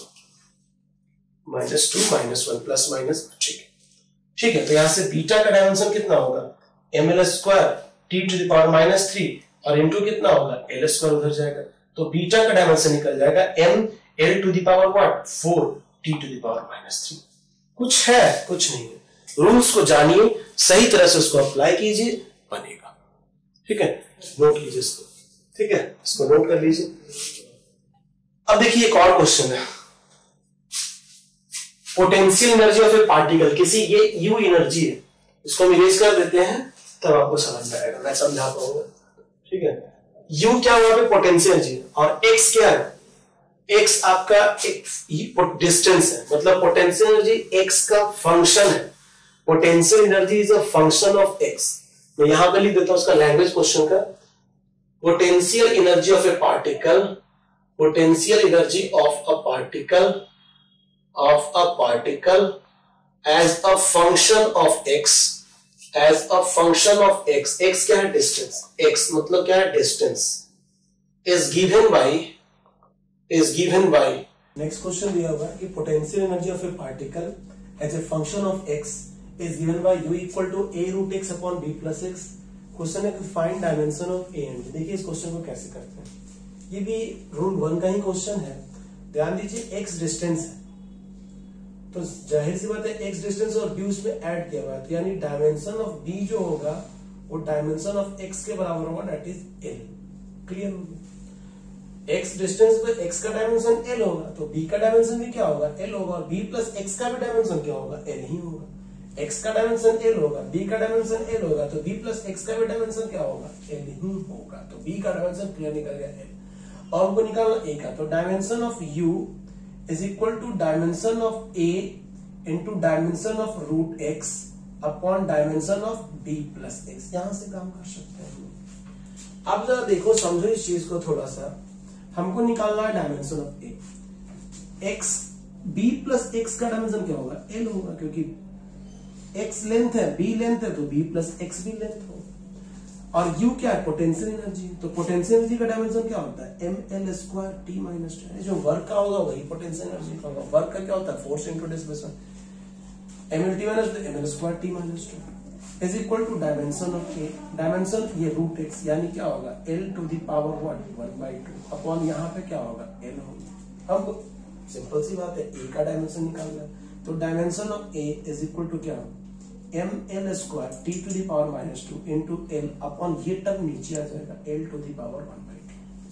minus two minus one plus minus, ठीक है ठीक है। तो यहां से बीटा का डायमेंशन कितना होगा, M L square T to the power minus three और इंटू कितना होगा, एल स्क्वायर उधर जाएगा। तो बीटा का डायमेंशन निकल जाएगा M L to the power what, four T to the power minus three. कुछ है, कुछ नहीं है। रूल्स को जानिए, सही तरह से उसको अप्लाई कीजिए, बनेगा। ठीक है, नोट कीजिए इसको, ठीक है, इसको नोट कर लीजिए। अब देखिए एक और क्वेश्चन है, potential energy of a particle, किसी ये यू एनर्जी है, इसको हम इरेज कर देते हैं तब आपको समझ में आएगा, मैं समझा पाऊंगा। ठीक है, यू क्या हुआ, पोटेंशियल एनर्जी, और एक्स क्या है, एक्स आपका एक डिस्टेंस है, मतलब पोटेंशियल एनर्जी एक्स का फंक्शन है। Potential energy is a function of x. मैं यहां पे लिख देता हूं उसका लैंग्वेज क्वेश्चन का, potential energy of a particle, potential energy of a particle of a particle as a function of x, as a function of x. X क्या है, डिस्टेंस, एक्स मतलब क्या है, distance, is given by is given by, next question दिया हुआ है कि potential energy of a particle as a function of x is given by u equal to a root x upon b plus x. Question है कि find dimension of a and b। देखिए इस question को कैसे करते हैं, ये भी रूल वन का ही क्वेश्चन है। ध्यान दीजिए x डिस्टेंस है, तो जाहिर सी बात है x डिस्टेंस और b उसमें ऐड किया हुआ है, तो यानी डायमेंशन ऑफ b जो होगा वो डायमेंशन ऑफ x के बराबर होगा, दैट इज l। क्लियर हो गया। x डिस्टेंस पे x का डायमेंशन l होगा, तो b का डायमेंशन भी क्या होगा, l होगा, और b प्लस x का भी डायमेंशन क्या होगा, l ही होगा। x का डायमेंशन l होगा, b का डायमेंशन l होगा, तो b प्लस x का भी डायमेंशन क्या होगा, l ही होगा। तो b का डायमेंशन क्लियर निकल गया l। और हमको निकालना a का, तो dimension of u is equal to dimension of a into dimension of root x upon dimension of b plus x। यहां से काम कर सकते हैं। अब जरा देखो, समझो इस चीज को थोड़ा सा। हमको निकालना है dimension of a। x b plus x का डायमेंशन क्या होगा, l होगा, क्योंकि x लेंथ है, b लेंथ है, तो b प्लस x भी लेंथ होगा। और u क्या है, पोटेंशियल एनर्जी, तो पोटेंशियल एनर्जी का डायमेंशन क्या होता है, M L square T minus two. जो वर्क का होगा वही पोटेंशियल एनर्जी का होगा। वर्क का क्या होता है, force into displacement. M L T minus two M L square T minus two is equal to dimension of a. Dimension ये रूट एक्स, यानी क्या होगा, L to the power one one by two upon यहाँ पे क्या होगा, L होगा। अब सिंपल सी बात है, ए का डायमेंशन निकालना है, तो dimension of a is equal to क्या, M L square T to the power minus two into L upon ये टर्म नीचे आ जाएगा, L to the power one by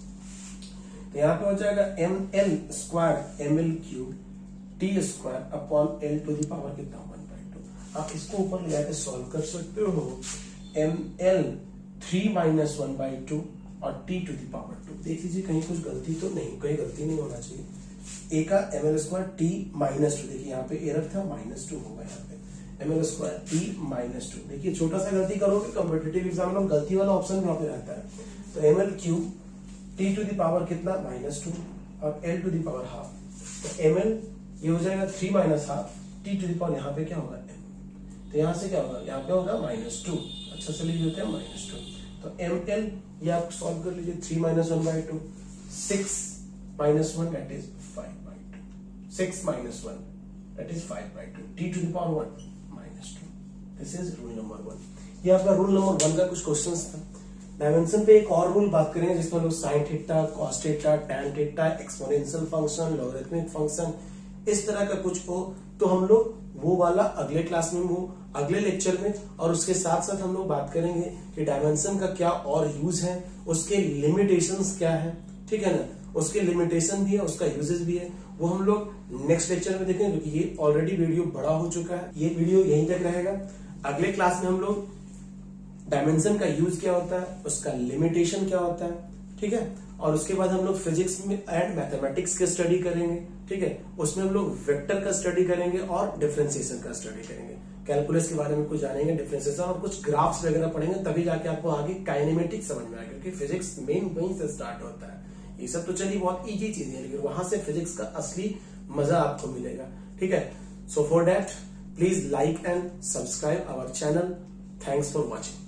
two. तो यहाँ पे हो जाएगा M L square M L cube T square upon L to the power कितना, वन बाई टू। आप इसको ऊपर ले जाकर सॉल्व कर सकते हो। M L three minus one by two और T to the power two. देख लीजिए कहीं कुछ गलती तो नहीं, कोई गलती नहीं होना चाहिए। ए का M L square T minus two, देखिए यहाँ पे एरर था, माइनस टू होगा यहाँ पे M L square T minus two. देखिए छोटा सा गलती करोगे कॉम्पिटिटिव एग्जाम में गलती वाला ऑप्शन वहां पे रहता है। तो M L cube T to the power कितना, माइनस टू, और L to the power half. तो एम एल ये हो जाएगा three minus half, T to the power यहाँ पे क्या होगा, एम। तो यहाँ से क्या होगा, यहाँ पे होगा माइनस टू। अच्छा से लिख देते हैं माइनस टू। तो एम एल ये आप सॉल्व कर लीजिए, three minus one by two, six minus one that is five by two. Six minus one that is five by two, T to the power one minus two. This is rule number one. ये आपका rule number one का कुछ questions था। Dimension पे एक और rule बात करेंगे जिसमें लोग sine theta, cos theta, tan theta, exponential function, logarithmic function, इस तरह का कुछ हो तो हम लोग वो वाला अगले क्लास में, वो अगले लेक्चर में, और उसके साथ साथ हम लोग बात करेंगे कि डायमेंशन का क्या और यूज है, उसके लिमिटेशंस क्या है, ठीक है ना, उसके लिमिटेशन भी है, उसका यूजेस भी है, वो हम लोग नेक्स्ट लेक्चर में देखेंगे, क्योंकि ये ऑलरेडी वीडियो बड़ा हो चुका है। ये वीडियो यहीं तक रहेगा। अगले क्लास में हम लोग डायमेंशन का यूज क्या होता है, उसका लिमिटेशन क्या होता है, ठीक है, और उसके बाद हम लोग फिजिक्स में एंड मैथमेटिक्स की स्टडी करेंगे, ठीक है, उसमें हम लोग वेक्टर का स्टडी करेंगे और डिफरेंशिएशन का स्टडी करेंगे। कैलकुलस के बारे में कुछ जानेंगे, डिफरेंशिएशन और कुछ ग्राफ्स वगैरह पढ़ेंगे, तभी जाके आपको आगे काइनेमेटिक्स समझ में आएगा, क्योंकि फिजिक्स मेन वहीं से स्टार्ट होता है। ये सब तो चलिए बहुत इजी चीजें हैं, लेकिन वहां से फिजिक्स का असली मजा आपको मिलेगा, ठीक है। So for that please like and subscribe our channel. Thanks for watching.